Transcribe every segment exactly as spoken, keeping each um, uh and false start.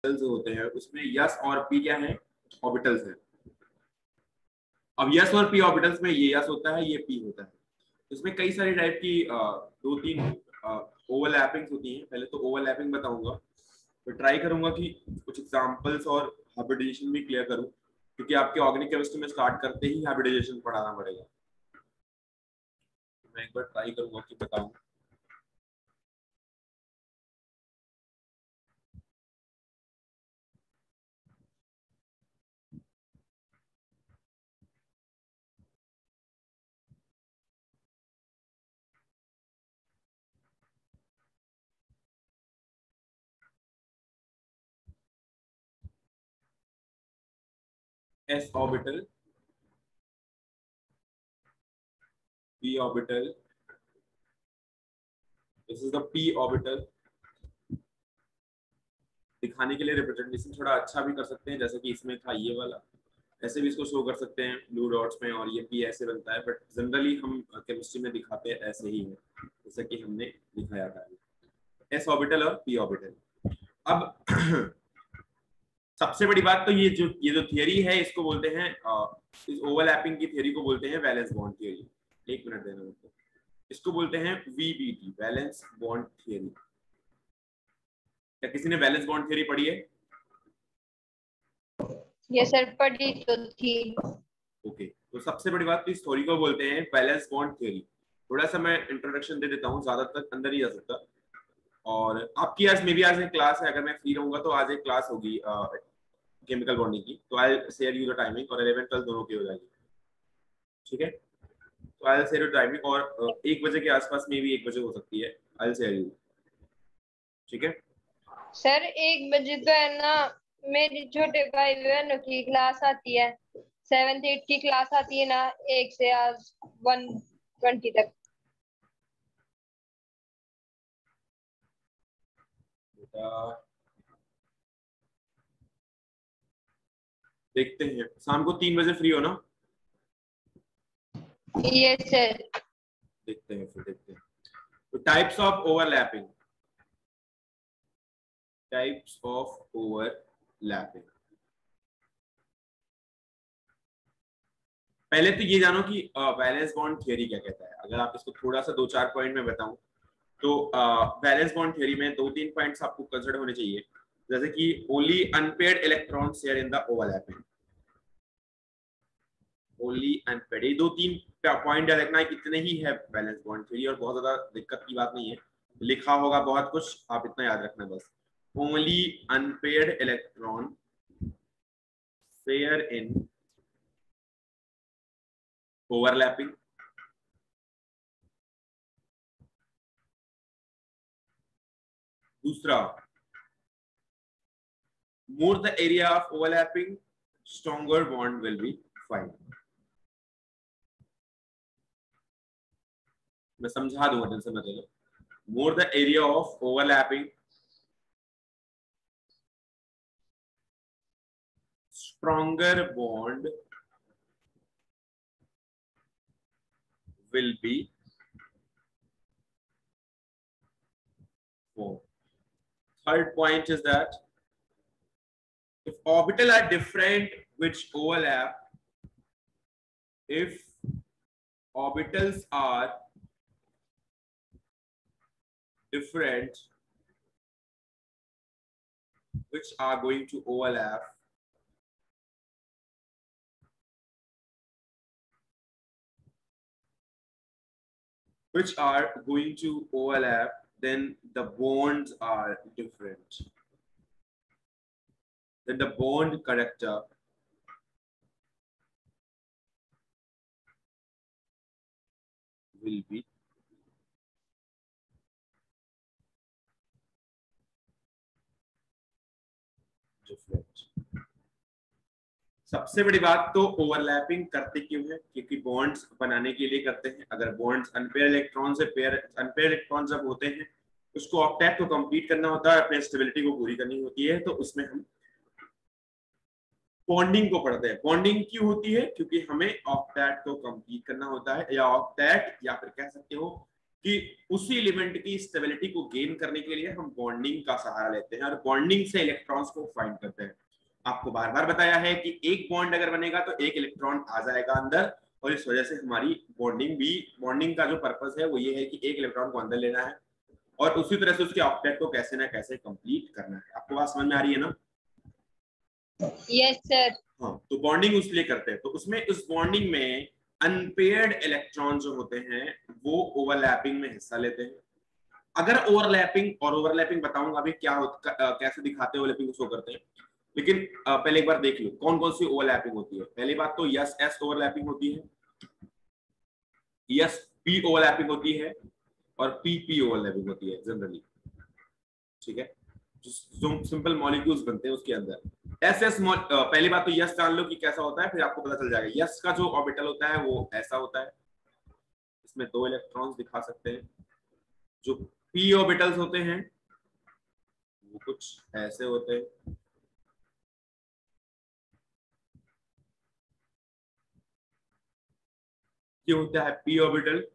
होते हैं उसमें यस और पी क्या है, ऑर्बिटल्स है। अब यस और पी ऑर्बिटल्स में ये यस होता है, ये पी होता है। इसमें कई सारी टाइप की दो तीन ओवरलैपिंग होती हैं। पहले तो ओवरलैपिंग बताऊंगा, तो ट्राई करूंगा कि कुछ एग्जांपल्स और हाइब्रिडाइजेशन भी क्लियर करूं, क्योंकि आपके ऑर्गेनिक केमिस्ट्री में स्टार्ट करते ही हाइब्रिडाइजेशन पढ़ाना पड़ेगा। मैं एक बार ट्राई करूंगा कि बताऊं। s orbital, p orbital, this is the p orbital। दिखाने के लिए रिप्रेजेंटेशन थोड़ा अच्छा भी कर सकते हैं, जैसे कि इसमें था ये वाला, ऐसे भी इसको शो कर सकते हैं ब्लू डॉट्स में, और ये पी ऐसे बनता है, बट जनरली हम केमिस्ट्री में दिखाते हैं ऐसे ही है, जैसा कि हमने दिखाया था। एस ऑर्बिटल और पी ऑर्बिटल। अब सबसे बड़ी बात तो ये जो ये जो थियरी है इसको बोलते हैं, इस ओवरलैपिंग की थियरी को बोलते हैं वैलेंस बॉन्ड थियरी। एक मिनट देना मुझको। इसको बोलते हैं वीबीटी, वैलेंस बॉन्ड थियरी। क्या किसी ने वैलेंस बॉन्ड थियरी पढ़ी है? ये सर पढ़ी तो थी। ओके, तो सबसे बड़ी बात तो इस थ्योरी को बोलते हैं वैलेंस बॉन्ड थ्योरी। थोड़ा सा मैं इंट्रोडक्शन दे देता हूँ, ज्यादा तक अंदर ही जा सकता। और आपकी आज मे भी आज एक क्लास है, अगर मैं फ्री रहूंगा तो आज एक क्लास होगी केमिकल बॉन्डिंग की, तो I share you the timing, और इलेवन ट्वेल्व दोनों की हो जाएगी, ठीक है? तो आई शेयर यू टाइमिंग, और एक बजे के आसपास में भी एक बजे हो सकती है, आई शेयर यू, ठीक है? सर एक बजे तो है ना मेरी छोटे भाई बहनों की क्लास आती है, सेवेंथ एट की क्लास आती है ना, एक से आज वन ट्वेंटी तक। देखते हैं, शाम को तीन बजे फ्री हो ना? ये सर। देखते हैं, फिर देखते हैं। तो types of overlapping, types of overlapping. पहले तो ये जानो कि वैलेंस बॉन्ड थ्योरी क्या कहता है। अगर आप इसको थोड़ा सा दो चार पॉइंट में बताऊं तो वैलेंस बॉन्ड थ्योरी में दो तीन पॉइंट्स आपको कंसीडर होने चाहिए, जैसे कि only unpaired electron share in the overlapping, only unpaired. ये दो तीन पॉइंट याद रखना है, इतने ही है वैलेंस बॉन्ड थ्योरी, और बहुत ज्यादा दिक्कत की बात नहीं है, लिखा होगा बहुत कुछ, आप इतना याद रखना बस। Only unpaired electron share in overlapping. दूसरा, more the area of overlapping, stronger bond will be formed। मैं समझा दूंगा, टेंशन मत लो। more the area of overlapping, stronger bond will be formed। Third point is that if orbital are different which overlap, if orbitals are different which are going to overlap, which are going to overlap, then the bonds are different, then the bond character will be different। सबसे बड़ी बात तो overlapping करते क्यों है? क्योंकि bonds बनाने के लिए करते हैं। अगर बॉन्ड्स अनपेयर इलेक्ट्रॉन से पेयर, अनपेयर इलेक्ट्रॉन जब होते हैं उसको ऑक्टेट को कंप्लीट करना होता है, अपने स्टेबिलिटी को पूरी करनी होती है, तो उसमें हम बॉन्डिंग को पढ़ते हैं। बॉन्डिंग क्यों होती है? क्योंकि हमें ऑक्टेट को कंप्लीट करना होता है, या ऑक्टेट, या फिर कह सकते हो कि उसी एलिमेंट की स्टेबिलिटी को गेन करने के लिए हम बॉन्डिंग का सहारा लेते हैं और बॉन्डिंग से इलेक्ट्रॉन्स को फाइंड करते हैं। आपको बार बार बताया है कि एक बॉन्ड अगर बनेगा तो एक इलेक्ट्रॉन आ जाएगा अंदर, और इस वजह से हमारी बॉन्डिंग भी, बॉन्डिंग का जो पर्पस है वो ये है कि एक इलेक्ट्रॉन को अंदर लेना है और उसी तरह से उसके ऑक्टेट को कैसे ना कैसे कंप्लीट करना है। आपको बात समझ में आ रही है ना? Yes sir. हाँ, तो बॉन्डिंग उसलिए करते हैं, तो उसमें उस बॉन्डिंग में अनपेयर्ड इलेक्ट्रॉन जो होते हैं वो ओवरलैपिंग में हिस्सा लेते हैं। अगर ओवरलैपिंग, और ओवरलैपिंग बताऊंगा अभी क्या होता, कैसे दिखाते हैं ओवरलैपिंग को शो करते हैं, लेकिन पहले एक बार देख लो कौन कौन सी ओवरलैपिंग होती है। पहली बात तो यस एस ओवरलैपिंग होती है, यस पी ओवरलैपिंग होती है और पी पी ओवरलैपिंग होती है जनरली, ठीक है, जो सिंपल मॉलिक्यूल्स बनते हैं उसके अंदर। एस एस पहली बात तो यस जान लो कि कैसा होता है, फिर आपको पता चल जाएगा। यस का जो ऑर्बिटल होता है वो ऐसा होता है, इसमें दो इलेक्ट्रॉन्स दिखा सकते हैं। जो पी ऑर्बिटल्स होते हैं वो कुछ ऐसे होते हैं, ये होता है पी ऑर्बिटल।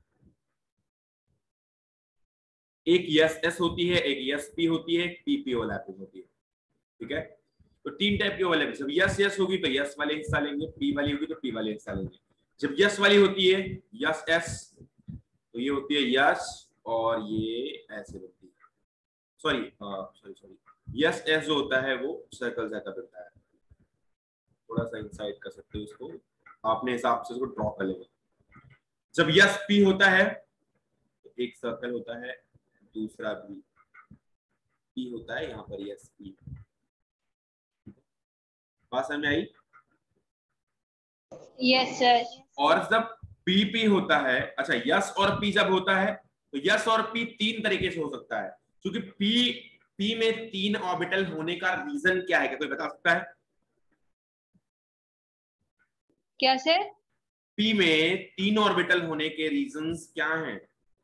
एक यस एस होती है, एक यस पी होती है, एक पी पी ओवरलैपिंग होती है, ठीक है। तो तीन टाइप की ओवरलैपिंग, जब यस यस होगी तो यस वाले हिस्सा लेंगे, पी वाली होगी तो पी वाले हिस्सा लेंगे। जब यस वाली होती है यस एस, तो ये होती है यस और ये ऐसे बनती है, sorry sorry sorry s s जो होता है वो सर्कल जैसा बनता है। थोड़ा सा इंसाइड कर सकते हो इसको, अपने हिसाब से इसको ड्रॉ कर लेंगे। जब यस पी होता है तो एक सर्कल होता है, दूसरा भी पी होता है, यहाँ पर यस पी। बात समझ में आई? Yes sir. और जब पी पी होता है, अच्छा यस और पी जब होता है तो यस और पी तीन तरीके से हो सकता है, क्योंकि पी पी में तीन ऑर्बिटल होने का रीजन क्या है, क्या कोई बता सकता है? क्या सर? पी में तीन ऑर्बिटल होने के रीजंस क्या हैं?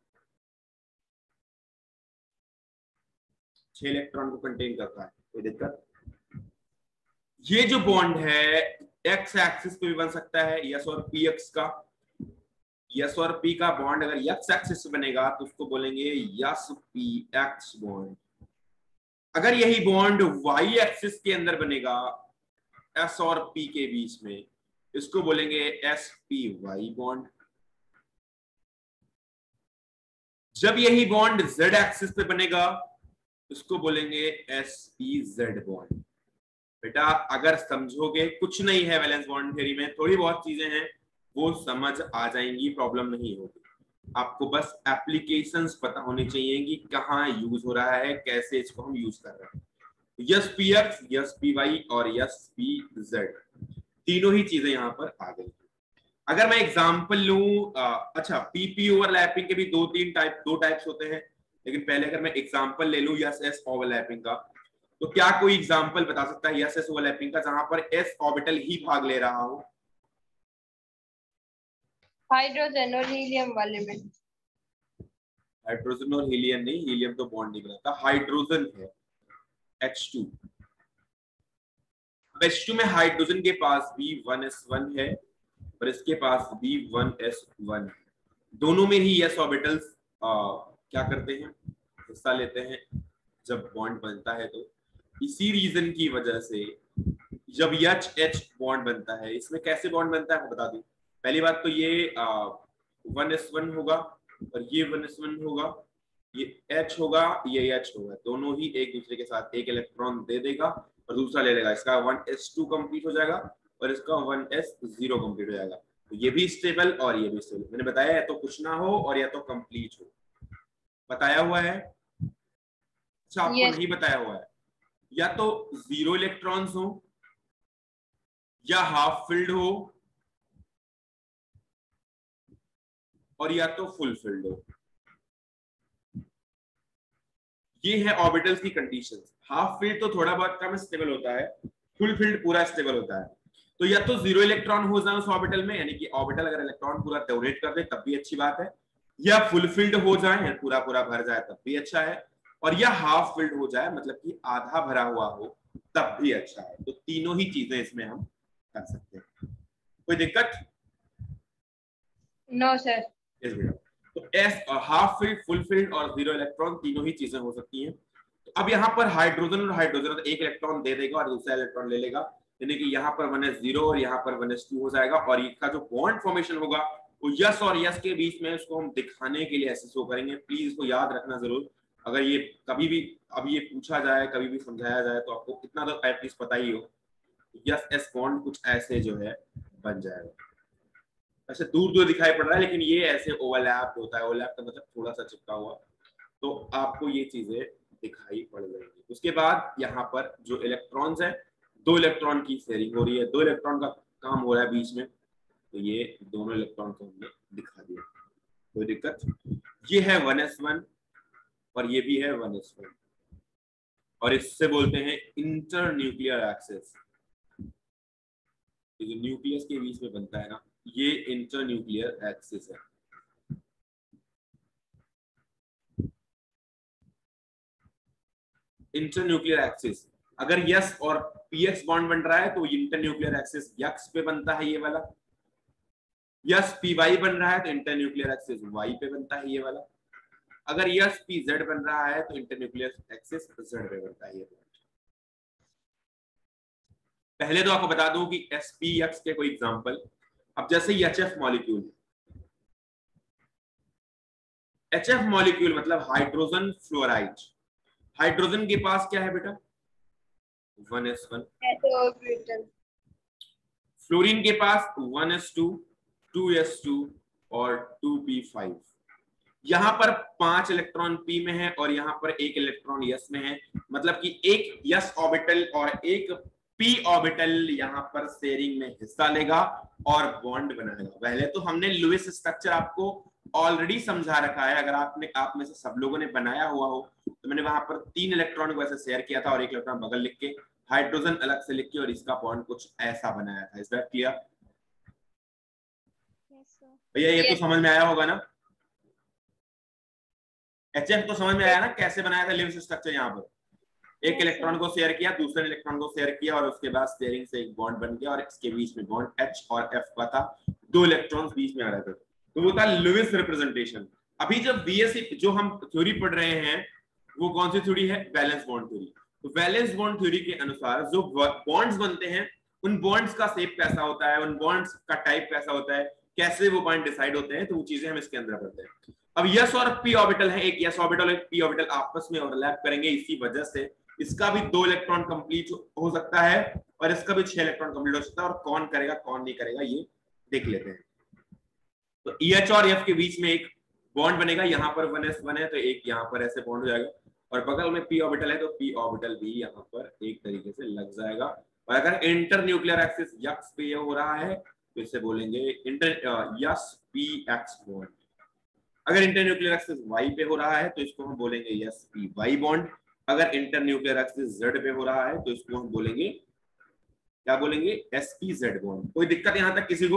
छह इलेक्ट्रॉन को कंटेन करता है, कोई दिक्कत? ये जो बॉन्ड है एक्स एक्सिस पे भी बन सकता है, यस और पी एक्स का। यस और पी का बॉन्ड अगर एक्स एक्सिस बनेगा तो उसको बोलेंगे यस पी एक्स बॉन्ड। अगर यही बॉन्ड वाई एक्सिस के अंदर बनेगा एस और पी के बीच में, इसको बोलेंगे एस पी वाई बॉन्ड। जब यही बॉन्ड जेड एक्सिस पे बनेगा इसको बोलेंगे एस पी जेड बॉन्ड। बेटा अगर समझोगे, कुछ नहीं है वैलेंस बॉन्ड थ्योरी में, थोड़ी बहुत चीजें हैं वो समझ आ जाएंगी, प्रॉब्लम नहीं होगी। आपको बस एप्लीकेशंस पता होनी चाहिए कि कहाँ यूज हो रहा है, कैसे इसको हम यूज कर रहे हैं। S p x, s p y और यस पी जेड, तीनों ही चीजें यहाँ पर आ गई। अगर मैं एग्जांपल लूं, अच्छा पीपी ओवरलैपिंग के भी दो तीन टाइप दो टाइप्स होते हैं, लेकिन पहले अगर मैं एग्जांपल ले लूं यस एस ओवरलैपिंग का, तो क्या कोई एग्जांपल बता सकता है यस एस ओवरलैपिंग का जहां पर एस ऑर्बिटल ही भाग ले रहा हो? हाइड्रोजन और हीलियम वाले में। हाइड्रोजन और हीलियम नहीं, हीलियम तो बॉन्ड नहीं बनाता, हाइड्रोजन है एच टू। एच टू में हाइड्रोजन के पास भी वन एस वन है और इसके पास भी वन एस वन है। दोनों में ही यस ऑर्बिटल्स क्या करते हैं, हिस्सा लेते हैं जब बॉन्ड बनता है। तो इसी रीजन की वजह से जब एच एच बॉन्ड बनता है, इसमें कैसे बॉन्ड बनता है मैं बता दूं। पहली बात तो ये वन एस वन होगा और ये वन एस वन होगा, ये H होगा ये H होगा, दोनों ही एक दूसरे के साथ एक इलेक्ट्रॉन दे देगा और दूसरा ले लेगा, इसका वन एस टू कंप्लीट हो जाएगा और इसका वन एस ज़ीरो कंप्लीट हो जाएगा। तो ये भी स्टेबल और ये भी स्टेबल। मैंने बताया या तो कुछ ना हो और या तो कंप्लीट हो, बताया हुआ है। अच्छा आपको yes. नहीं बताया हुआ है, या तो जीरो इलेक्ट्रॉन्स हो या हाफ फिल्ड हो और या तो फुल फिल्ड हो। ये है ऑर्बिटल्स की कंडीशंस। हाफ फिल्ड तो थोड़ा बहुत कम स्टेबल होता है, फुल फिल्ड पूरा स्टेबल होता है। तो या तो जीरो इलेक्ट्रॉन हो जाए उस ऑर्बिटल में, यानी कि ऑर्बिटल अगर इलेक्ट्रॉन पूरा डोनेट कर दे तब भी अच्छी बात है, या फुल फिल्ड हो जाए पूरा पूरा भर जाए तब भी अच्छा है, और या हाफ फिल्ड हो जाए मतलब कि आधा भरा हुआ हो तब भी अच्छा है। तो तीनों ही चीजें इसमें हम कर सकते हैं। कोई दिक्कत? No sir. यस बेटा। तो s half filled, full filled और जीरो इलेक्ट्रॉन तीनों ही चीजें हो सकती हैं। तो अब यहाँ पर हाइड्रोजन और हाइड्रोजन एक इलेक्ट्रॉन दे देगा और दूसरा इलेक्ट्रॉन ले लेगा, यानी कि यहाँ पर वन एस जीरो और यहाँ पर वन एस टू हो जाएगा, और इसका जो बॉन्ड फॉर्मेशन होगा वो यस और यस के बीच में, उसको हम दिखाने के लिए ऐसे शो करेंगे। प्लीज इसको याद रखना जरूर, अगर ये कभी भी अब ये पूछा जाए, कभी भी समझाया जाए, तो आपको इतना तो एटलीस्ट पता ही हो, यस एस बॉन्ड कुछ ऐसे जो है बन जाएगा। ऐसे दूर दूर दिखाई पड़ रहा है, लेकिन ये ऐसे ओवरलैप होता है, ओवरलैप का मतलब थोड़ा सा चिपका हुआ, तो आपको ये चीजें दिखाई पड़ जाएंगी। उसके बाद यहाँ पर जो इलेक्ट्रॉन्स है, दो इलेक्ट्रॉन की शेयरिंग हो रही है, दो इलेक्ट्रॉन का काम हो रहा है बीच में, तो ये दोनों इलेक्ट्रॉन को हमने दिखा दिया, कोई दिक्कत। ये है वन एस वन और ये भी है वन एस वन, और इससे बोलते हैं इंटर न्यूक्लियर एक्सिस। जो न्यूक्लियस के बीच में बनता है ना, ये इंटर न्यूक्लियर एक्सिस है। इंटर न्यूक्लियर एक्सिस, अगर यस और पीएक्स बॉन्ड बन रहा है तो इंटर न्यूक्लियर एक्सिस यक्स पे बनता है ये वाला, यस पी वाई बन रहा है तो इंटर न्यूक्लियर एक्सिस वाई पे बनता है ये वाला, अगर यस पी जेड बन रहा है तो इंटर न्यूक्लियर एक्सिस जेड पे बनता है ये वाला। पहले तो आपको बता दूं कि एस पी एक्स के कोई एग्जांपल, अब जैसे H F molecule, H F molecule मतलब हाइड्रोजन फ्लोराइड, हाइड्रोजन के पास क्या है बेटा, वन एस वन, फ्लोरीन के पास one S two, two S two और टू पी फाइव। यहां पर पांच इलेक्ट्रॉन पी में है और यहां पर एक इलेक्ट्रॉन यस में है, मतलब कि एक यस ऑर्बिटल और एक पी ऑर्बिटल यहां पर शेयरिंग में हिस्सा लेगा और बॉन्ड बनाएगा। पहले तो हमने लुईस स्ट्रक्चर आपको ऑलरेडी समझा रखा है, अगर आपने आप में से सब लोगों ने बनाया हुआ हो तो मैंने वहां पर तीन इलेक्ट्रॉन को ऐसे शेयर किया था और एक इलेक्ट्रॉन बगल लिख के, हाइड्रोजन अलग से लिख के, और इसका बॉन्ड कुछ ऐसा बनाया था। इस बात क्लियर भैया? ये तो समझ में आया होगा ना, एचएफ तो समझ में आया ना कैसे बनाया था लिविस स्ट्रक्चर। यहाँ पर एक इलेक्ट्रॉन को शेयर किया, दूसरे इलेक्ट्रॉन को शेयर किया और उसके बाद शेयरिंग से एक बॉन्ड बन गया और इसके बीच में बॉन्ड एच और एफ का था, दो इलेक्ट्रॉन्स बीच में आ रहे थे, तो वो था लुईस रिप्रेजेंटेशन। अभी जब बीएससी जो हम थ्योरी पढ़ रहे हैं वो कौन सी थ्योरी है, वैलेंस बॉन्ड थ्योरी। तो वैलेंस बॉन्ड थ्योरी के अनुसार जो बॉन्ड्स बनते हैं उन बॉन्ड्स का शेप कैसा होता है, उन बॉन्ड्स का टाइप कैसा होता है, कैसे वो बॉन्ड डिसाइड होते हैं, तो वो चीजें हम इसके अंदर पढ़ते हैं। अब यस और पी ऑर्बिटल है, एक यस ऑर्बिटल और एक पी ऑर्बिटल आपस में ओवरलैप करेंगे, इसी वजह से इसका भी दो इलेक्ट्रॉन कंप्लीट हो सकता है और इसका भी छह इलेक्ट्रॉन कंप्लीट हो सकता है, और कौन करेगा कौन नहीं करेगा ये देख लेते हैं। तो ई एच और एफ के बीच में एक बॉन्ड बनेगा, यहाँ पर वन एस वन है तो एक यहाँ पर ऐसे बॉन्ड हो जाएगा, और बगल में पी ऑर्बिटल है तो पी ऑर्बिटल भी यहाँ पर एक तरीके से लग जाएगा। और अगर इंटर न्यूक्लियर एक्सिस यक्स पे ये हो रहा है तो इसे बोलेंगे inter s p x bond. अगर इंटर न्यूक्लियर एक्सिस वाई पे हो रहा है तो इसको हम बोलेंगे यस पी वाई बॉन्ड। अगर इंटर न्यूक्लियर एक्सिस जेड पे हो रहा है तो इसको हम बोलेंगे, क्या बोलेंगे, एस पी जेड बॉन्ड। कोई दिक्कत यहाँ तक किसी को?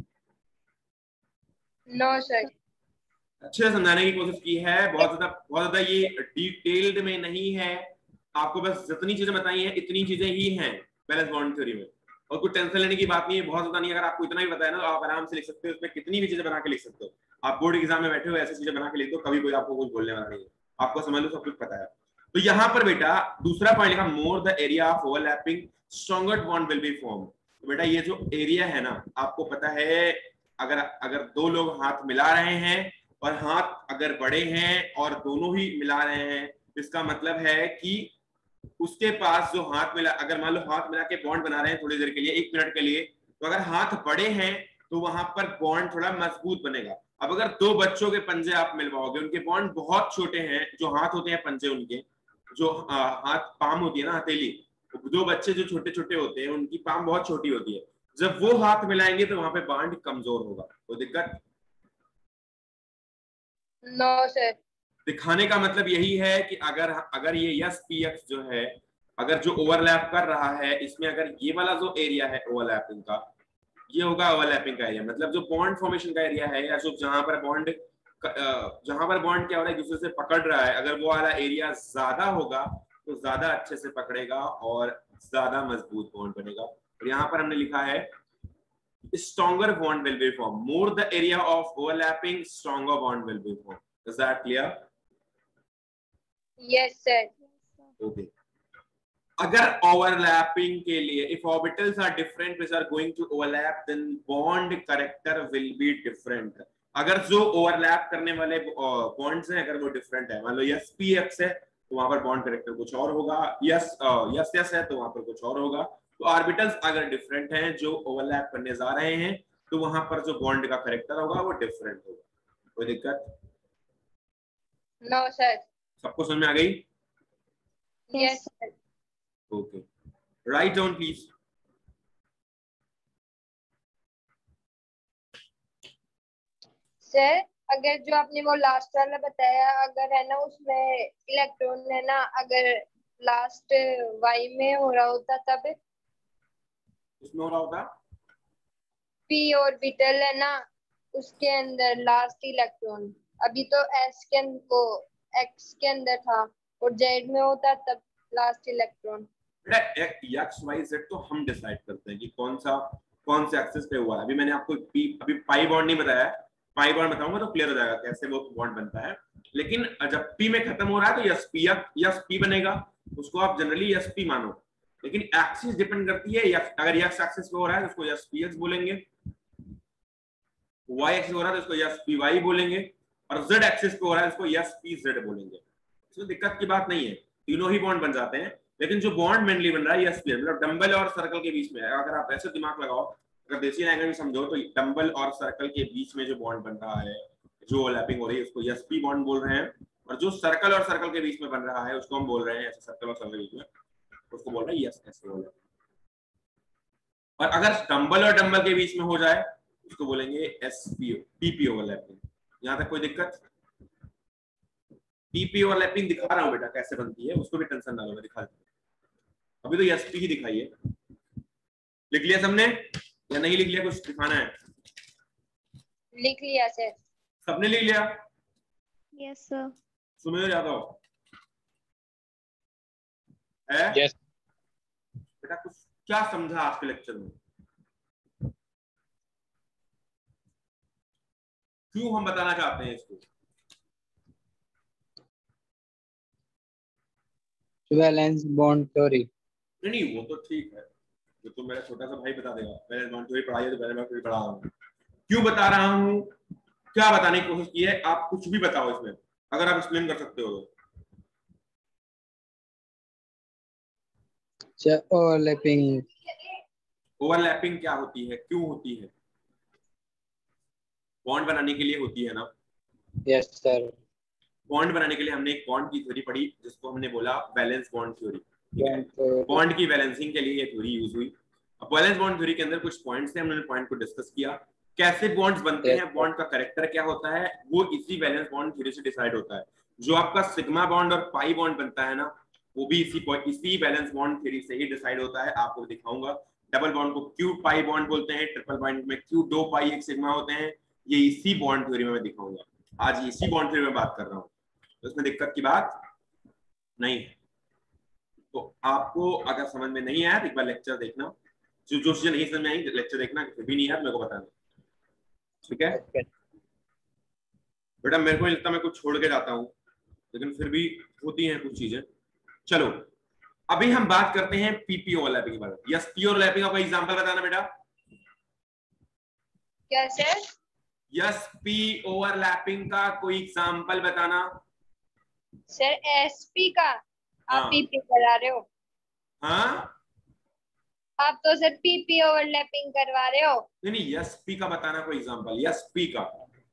No sir. अच्छे से समझाने की कोशिश की है, बहुत ज्यादा बहुत ज्यादा ये डिटेल्ड में नहीं है, आपको बस जितनी चीजें बताई हैं इतनी चीजें ही हैं बैलेंस बॉन्ड थ्योरी में, और कुछ टेंशन लेने की बात नहीं है, बहुत ज्यादा नहीं। अगर आपको इतना ही बताया ना तो आप आराम से लिख सकते हो, उसमें कितनी भी चीजें बना के लिख सकते हो। आप बोर्ड एग्जाम में बैठे हो ऐसी चीजें बना के लिख दो, कभी कोई आपको कुछ बोलने वाला नहीं है, आपको समझ लो सब कुछ पता है। तो यहाँ पर बेटा दूसरा पॉइंट लिखा, more the area of overlapping stronger bond will be form. तो बेटा ये जो एरिया है ना, आपको पता है अगर अगर दो लोग हाथ मिला रहे हैं और हाथ अगर बड़े हैं और दोनों ही मिला रहे हैं, इसका मतलब है कि उसके पास जो हाथ मिला, अगर मान लो हाथ मिला के बॉन्ड बना रहे हैं थोड़ी देर के लिए, एक मिनट के लिए, तो अगर हाथ बड़े हैं तो वहां पर बॉन्ड थोड़ा मजबूत बनेगा। अब अगर दो बच्चों के पंजे आप मिलवाओगे, उनके बॉन्ड बहुत छोटे हैं, जो हाथ होते हैं पंजे उनके, जो आ, हाथ पाम होती है ना, हथेली, दो बच्चे जो छोटे छोटे होते हैं उनकी पाम बहुत छोटी होती है, जब वो हाथ मिलाएंगे तो वहां पे बॉन्ड कमजोर होगा। कोई दिक्कत? No sir. दिखाने का मतलब यही है कि अगर अगर ये यस पी एक्स जो है, अगर जो ओवरलैप कर रहा है इसमें, अगर ये वाला जो एरिया है ओवरलैपिंग का, ये होगा ओवरलैपिंग का एरिया, मतलब जो बॉन्ड फॉर्मेशन का एरिया है, या जो जहां पर बॉन्ड जहां पर बॉन्ड क्या हो रहा है, दूसरे से पकड़ रहा है, अगर वो वाला एरिया ज्यादा होगा तो ज्यादा अच्छे से पकड़ेगा और ज्यादा मजबूत बॉन्ड बनेगा। और यहाँ पर हमने लिखा है stronger bond will be formed. More the area of overlapping, stronger bond will be formed. Is that clear? Yes sir. Okay. अगर overlapping के लिए if orbitals are different which are going to overlap, then bond character will be different. अगर जो overlap करने वाले bonds हैं अगर वो different है, मान लो yes p x है तो वहां पर bond character कुछ और होगा, yes yes yes है तो वहां पर कुछ और होगा. तो ऑर्बिटल्स अगर डिफरेंट हैं जो ओवरलैप करने जा रहे हैं तो वहां पर जो बॉन्ड का कैरेक्टर होगा वो डिफरेंट होगा. कोई दिक्कत? No sir. सबको समझ में आ गई? Yes sir. Okay, write down please. Sir अगर जो आपने वो लास्ट वाला बताया अगर है ना उसमें इलेक्ट्रॉन है ना अगर लास्ट वाई में हो रहा होता तब इसमें हो रहा होता p ऑर्बिटल है ना उसके अंदर लास्ट इलेक्ट्रॉन, अभी तो s के अंदर वो x के अंदर था और z में होता तब लास्ट इलेक्ट्रॉन. बेटा x y z तो हम डिसाइड करते हैं कि कौन सा कौन से एक्सिस पे हुआ है. अभी मैंने आपको p अभी पाई बॉन्ड नहीं बताया, पाई बॉन्ड बताऊंगा तो क्लियर हो जाएगा कैसे वो बॉन्ड बनता है. लेकिन जब p में खत्म हो रहा है तो यस p यस p बनेगा, उसको आप जनरली यस p मानो. लेकिन एक्सिस डिपेंड करती है, अगर x एक्सिस पे हो रहा है तो उसको यस p x बोलेंगे, y एक्सिस हो रहा है तो उसको यस p y बोलेंगे, और z एक्सिस पे हो रहा है उसको यस p z बोलेंगे. इसमें दिक्कत की बात नहीं है, तीनों ही बॉन्ड बन जाते हैं. लेकिन जो बॉन्ड मेनली बन रहा है यस p, मतलब डंबल और सर्कल के बीच में. अगर आप ऐसे दिमाग लगाओ, अगर देसी लैंग्वेज में समझो तो डंबल और सर्कल के बीच में जो बॉन्ड बन रहा है, जो ओवरलैपिंग हो रही है, उसको यस p बॉन्ड बोल रहे हैं. और जो सर्कल और सर्कल के बीच में बन रहा है उसको हम बोल रहे हैं, ऐसे सर्कल और सर्कल के बीच में उसको बोल रहे हैं यस s बोल रहे हैं. और अगर डंबल और डंबल के बीच में हो जाए उसको बोलेंगे एस पी पीपी ओवरलैपिंग. यहां तक कोई दिक्कत? पीपी ओवरलैपिंग दिखा रहा हूं बेटा कैसे बनती है, उसको भी टेंशन ना लो, मैं दिखा देता हूं. अभी तो एसपी ही दिखाइए. लिख लिया सबने या नहीं लिख लिया? कुछ दिखाना है? लिख लिया सर. सबने लिख लिया? Yes sir. सुमेर यादव है? यस बेटा कुछ क्या समझा आज के लेक्चर में? क्यों हम बताना चाहते हैं इसको? Valence bond theory. नहीं नहीं वो तो ठीक है, वो तो मेरा छोटा सा भाई बता देगा. वैलेंस बॉन्ड थ्योरी पढ़ाई है तो वैलेंस बॉन्ड थ्योरी पढ़ा रहा हूं. क्यों बता रहा हूं, क्या बताने की कोशिश की है? आप कुछ भी बताओ इसमें, अगर आप एक्सप्लेन कर सकते हो तो. ओवरलैपिंग. ओवरलैपिंग क्या होती है, क्यों होती है? बॉन्ड बनाने के लिए होती है ना? Yes sir. बॉन्ड बनाने के लिए हमने एक बॉन्ड की थ्योरी पढ़ी जिसको हमने बोला valence bond theory. Bond bond की बैलेंसिंग के लिए ये थ्योरी यूज हुई. अब वैलेंस बॉन्ड थ्योरी के अंदर कुछ पॉइंट्स थे, हमने पॉइंट को डिस्कस किया. कैसे बॉन्ड्स बनते Yes, हैं, बॉन्ड का कैरेक्टर क्या होता है, वो इसी वैलेंस बॉन्ड थ्योरी से डिसाइड होता है. जो आपका सिग्मा बॉन्ड और पाई बॉन्ड बनता है ना, वो भी इसी इसी वैलेंस बॉन्ड थ्योरी से ही डिसाइड होता है. आपको दिखाऊंगा. डबल बॉन्ड को क्यू पाई बॉन्ड बोलते हैं, ट्रिपल बॉन्ड में क्यू दो पाई एक सिग्मा होते हैं. ये इसी बॉन्ड थ्योरी में मैं दिखाऊंगा. आज इसी बॉन्ड थ्योरी में बात कर रहा हूँ, तो इसमें दिक्कत की बात नहीं है. तो आपको अगर समझ में नहीं आया तो एक बार लेक्चर देखना. जो जो चीजें नहीं समझ में आई लेक्चर देखना, फिर भी नहीं आया मेरे को बताना. ठीक है बेटा? मेरे को लगता है मैं कुछ छोड़ के जाता हूँ, लेकिन फिर भी होती हैं कुछ चीजें. चलो अभी हम बात करते हैं पीपी ओवरलैपिंग के बारे में. यस पी ओवरलैपिंग का कोई एग्जांपल बताना बेटा. क्या सर? यस पी ओवरलैपिंग का कोई एग्जांपल बताना. सर एसपी का आप हाँ. पीपी करा रहे हो? हाँ आप तो सर पीपी ओवरलैपिंग करवा रहे हो. नहीं नहीं, यस पी का बताना कोई एग्जांपल. यस पी का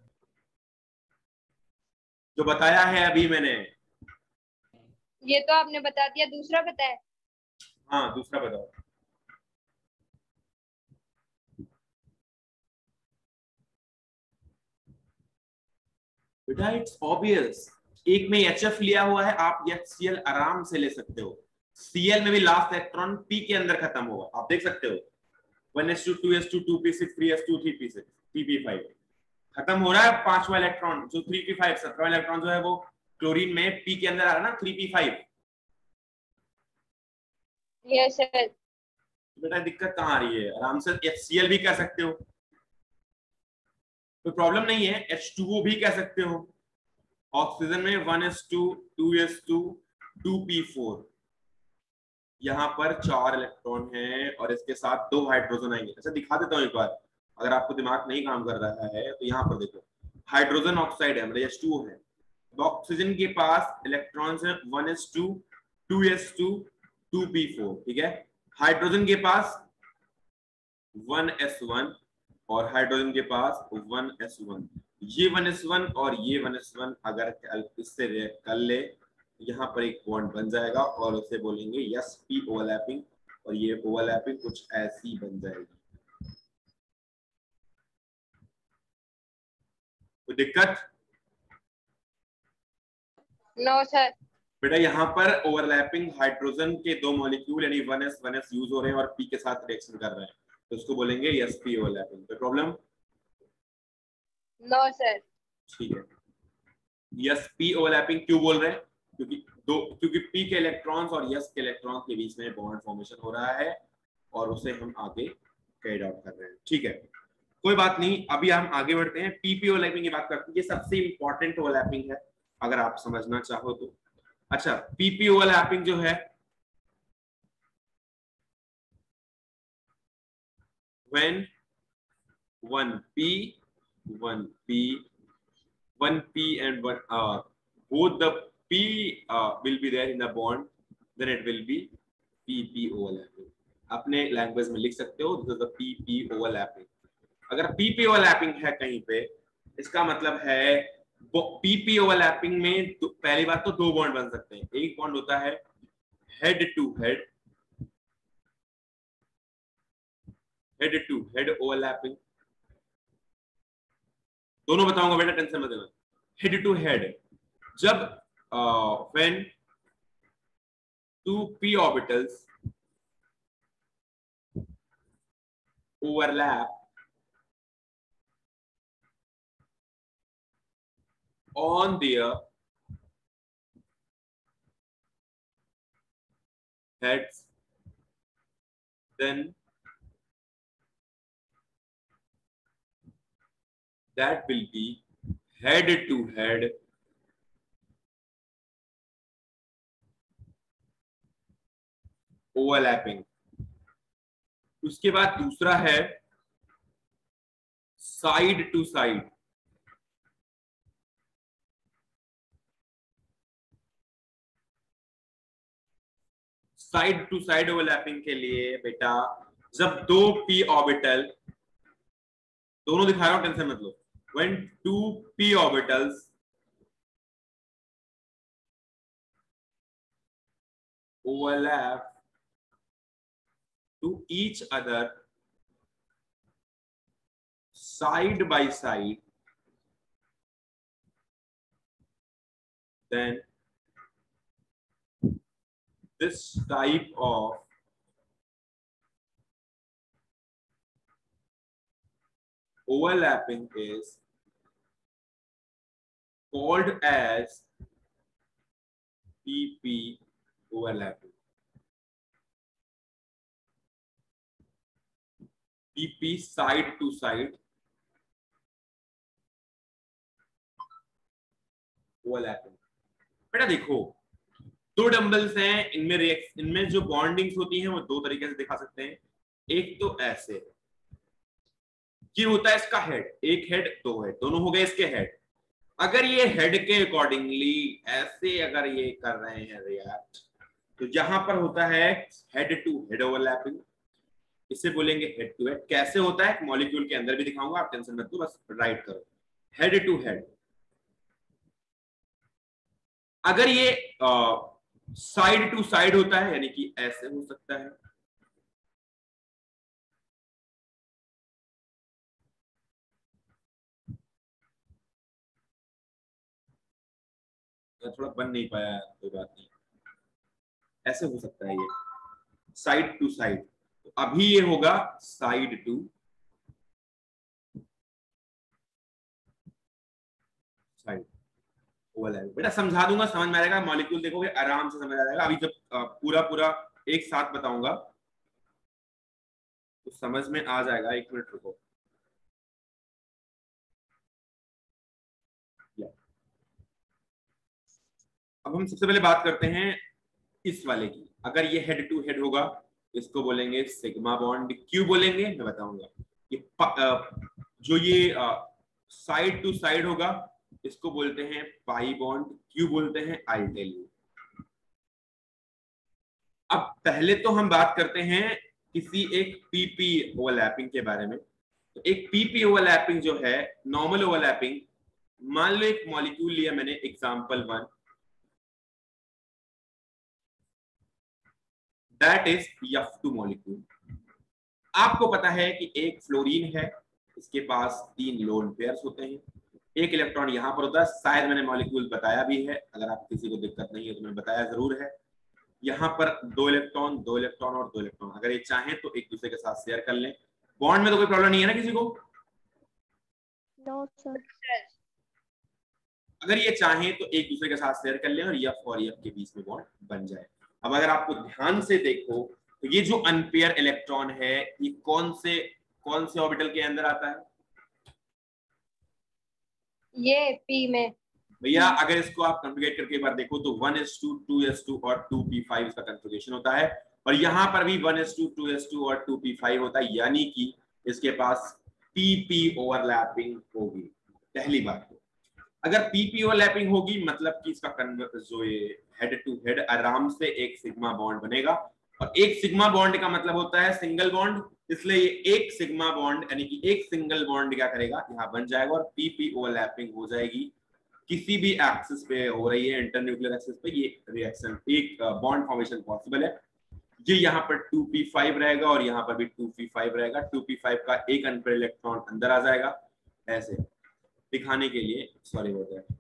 जो बताया है अभी मैंने. ये तो आपने बता दिया, दूसरा बताया. हाँ दूसरा बताओ. बेटा इट्स ऑब्वियस. एक में एच एफ लिया हुआ है, आप एच सी एल आराम से ले सकते हो. Cl में भी लास्ट इलेक्ट्रॉन P के अंदर खत्म होगा, आप देख सकते हो. One S two, two S two, two p six, three s two, three p six, three p five खत्म हो रहा है. पांचवा इलेक्ट्रॉन जो थ्री पी फाइव, सत्रहवां इलेक्ट्रॉन जो है वो क्लोरीन में P के अंदर आ रहा है ना, three p five. Yes sir. बेटा दिक्कत कहाँ आ रही है, आराम से एच सी एल भी कह सकते हो, कोई प्रॉब्लम नहीं है, एच टू ओ भी कह सकते हो। ऑक्सीजन में one S two, two S two, two p four, यहाँ पर चार इलेक्ट्रॉन हैं और इसके साथ दो हाइड्रोजन आएंगे। अच्छा दिखा देता हूँ एक बार, अगर आपको दिमाग नहीं काम कर रहा है तो यहाँ पर देखो, हाइड्रोजन ऑक्साइड है, मतलब एच टू ओ है, तो ऑक्सीजन के पास इलेक्ट्रॉन्स हैं one S two, two S two, two p four, ठीक है। हाइड्रोजन के पास वन एस वन और हाइड्रोजन के पास वन एस वन, ये वन एस वन और ये वन एस वन अगर इससे रिएक्ट कर ले, यहाँ पर एक बॉन्ड बन जाएगा और उसे बोलेंगे यस पी ओवरलैपिंग, और ये ओवरलैपिंग कुछ ऐसी बन जाएगी। कोई दिक्कत? No sir. बेटा यहाँ पर ओवरलैपिंग हाइड्रोजन के दो मॉलिक्यूल यानी one s one s use हो रहे हैं और पी के साथ रिएक्शन कर रहे हैं, तो उसको बोलेंगे यस पी ओवरलैपिंग। कोई प्रॉब्लम? No sir. ठीक है, यस पी ओवरलैपिंग क्यों बोल रहे हैं? क्योंकि दो क्योंकि पी के इलेक्ट्रॉन्स और यस के इलेक्ट्रॉन्स के बीच में बॉन्ड फॉर्मेशन हो रहा है और उसे हम आगे कैरी आउट कर रहे हैं। ठीक है, कोई बात नहीं, अभी हम आगे बढ़ते हैं, पीपी ओवरलैपिंग की बात करते हैं। ये सबसे इंपॉर्टेंट ओवरलैपिंग है अगर आप समझना चाहो तो। अच्छा, पीपी ओवरलैपिंग जो है, when one p one p one p and one r, both the p uh, will be there in the bond, then it will be pp overlapping. अपने लैंग्वेज में लिख सकते हो, this is the pp overlapping. अगर pp overlapping है कहीं पे, इसका मतलब है pp overlapping में तो पहली बात तो दो बॉन्ड बन सकते हैं। एक बॉन्ड होता है head to head, head to head overlapping, दोनों बताऊंगा बेटा, टेंशन मत लेना। हेड टू हेड, जब when two p orbitals overlap on their heads, then that will be head to head overlapping. उसके बाद दूसरा है side to side, side to side overlapping के लिए बेटा जब दो p ऑर्बिटल, दोनों दिखा रहा हूं टेंशन मत लो, when two p orbitals overlap to each other side by side, then this type of overlapping is called as P P overlapping. P P side to side overlapping. बेटा देखो, दो dumbbells हैं, इनमें रिएक्ट इनमें जो bondings होती हैं वो दो तरीके से दिखा सकते हैं। एक तो ऐसे, ये होता है इसका हेड, एक हेड दो हेड, दोनों हो गए इसके हेड। अगर ये हेड के अकॉर्डिंगली ऐसे अगर ये कर रहे हैं रिएक्ट, तो यहां पर होता है हेड टू हेड ओवरलैपिंग, इसे बोलेंगे हेड टू हेड। कैसे होता है मॉलिक्यूल के अंदर भी दिखाऊंगा, आप टेंशन मत लो, बस राइट करो, हेड टू हेड। अगर ये साइड टू साइड होता है, यानी कि ऐसे हो सकता है, थोड़ा बन नहीं पाया, कोई बात नहीं, ऐसे हो सकता है ये साइड टू साइड। तो अभी ये होगा साइड टू साइड ओवरलैप। बेटा समझा दूंगा, समझ में आएगा, मॉलिक्यूल देखोगे आराम से समझ आ जाएगा। अभी जब पूरा पूरा एक साथ बताऊंगा तो समझ में आ जाएगा। एक मिनट रुको। अब हम सबसे पहले बात करते हैं इस वाले की। अगर ये हेड टू हेड होगा इसको बोलेंगे सिग्मा बॉन्ड। क्यों बोलेंगे मैं बताऊंगा। ये जो ये साइड टू साइड होगा इसको बोलते हैं पाई बॉन्ड। क्यों बोलते हैं आई टेल यू। अब पहले तो हम बात करते हैं किसी एक पीपी ओवरलैपिंग के बारे में। तो एक पीपी ओवरलैपिंग जो है, नॉर्मल ओवरलैपिंग, मान लो एक मॉलिक्यूल लिया मैंने example one, that is F two molecule. आपको पता है कि एक फ्लोरीन है, इसके पास तीन लोन पेयर्स होते हैं, एक इलेक्ट्रॉन यहां पर होता है, शायद मैंने मॉलिक्यूल बताया भी है, अगर आप किसी को दिक्कत नहीं है तो मैंने बताया जरूर है। यहाँ पर दो इलेक्ट्रॉन दो इलेक्ट्रॉन और दो इलेक्ट्रॉन, अगर ये चाहें तो एक दूसरे के साथ शेयर कर लें। बॉन्ड में तो कोई प्रॉब्लम नहीं है ना किसी को? No sir. अगर ये चाहें तो एक दूसरे के साथ शेयर कर लें और एफ और एफ के बीच में बॉन्ड बन जाए। अब अगर आपको ध्यान से देखो तो ये जो अनपेयर इलेक्ट्रॉन है ये कौन से कौन से ऑर्बिटल के अंदर आता है? ये पी में। भैया अगर इसको आप कॉन्फ़िगर करके एक बार देखो तो one S two, two S two और टू पी फाइव इसका कॉन्फ़िगरेशन होता है, और यहाँ पर भी one S two, two S two और टू पी फाइव होता है, यानी कि इसके पास पीपी ओवरलैपिंग होगी। पहली बात तो अगर पीपी ओवरलैपिंग होगी मतलब कि इसका जो ये हेड टू हेड आराम से एक सिग्मा बॉन्ड बनेगा, और एक सिग्मा बॉन्ड का मतलब होता है सिंगल बॉन्ड, इसलिए ये एक सिग्मा बॉन्ड यानी कि एक सिंगल बॉन्ड क्या करेगा यहाँ बन जाएगा, और पीपी ओवरलैपिंग हो जाएगी। किसी भी एक्सिस पे हो रही है, इंटरन्यूक्लियर एक्सिस पे, ये रिएक्शन एक बॉन्ड फॉर्मेशन पॉसिबल है। ये यहाँ पर टू पी फाइव रहेगा और यहाँ पर भी टू पी फाइव रहेगा। टू पी फाइव का एक अनपेयर इलेक्ट्रॉन अंदर आ जाएगा, ऐसे दिखाने के लिए, सॉरी बोल रहे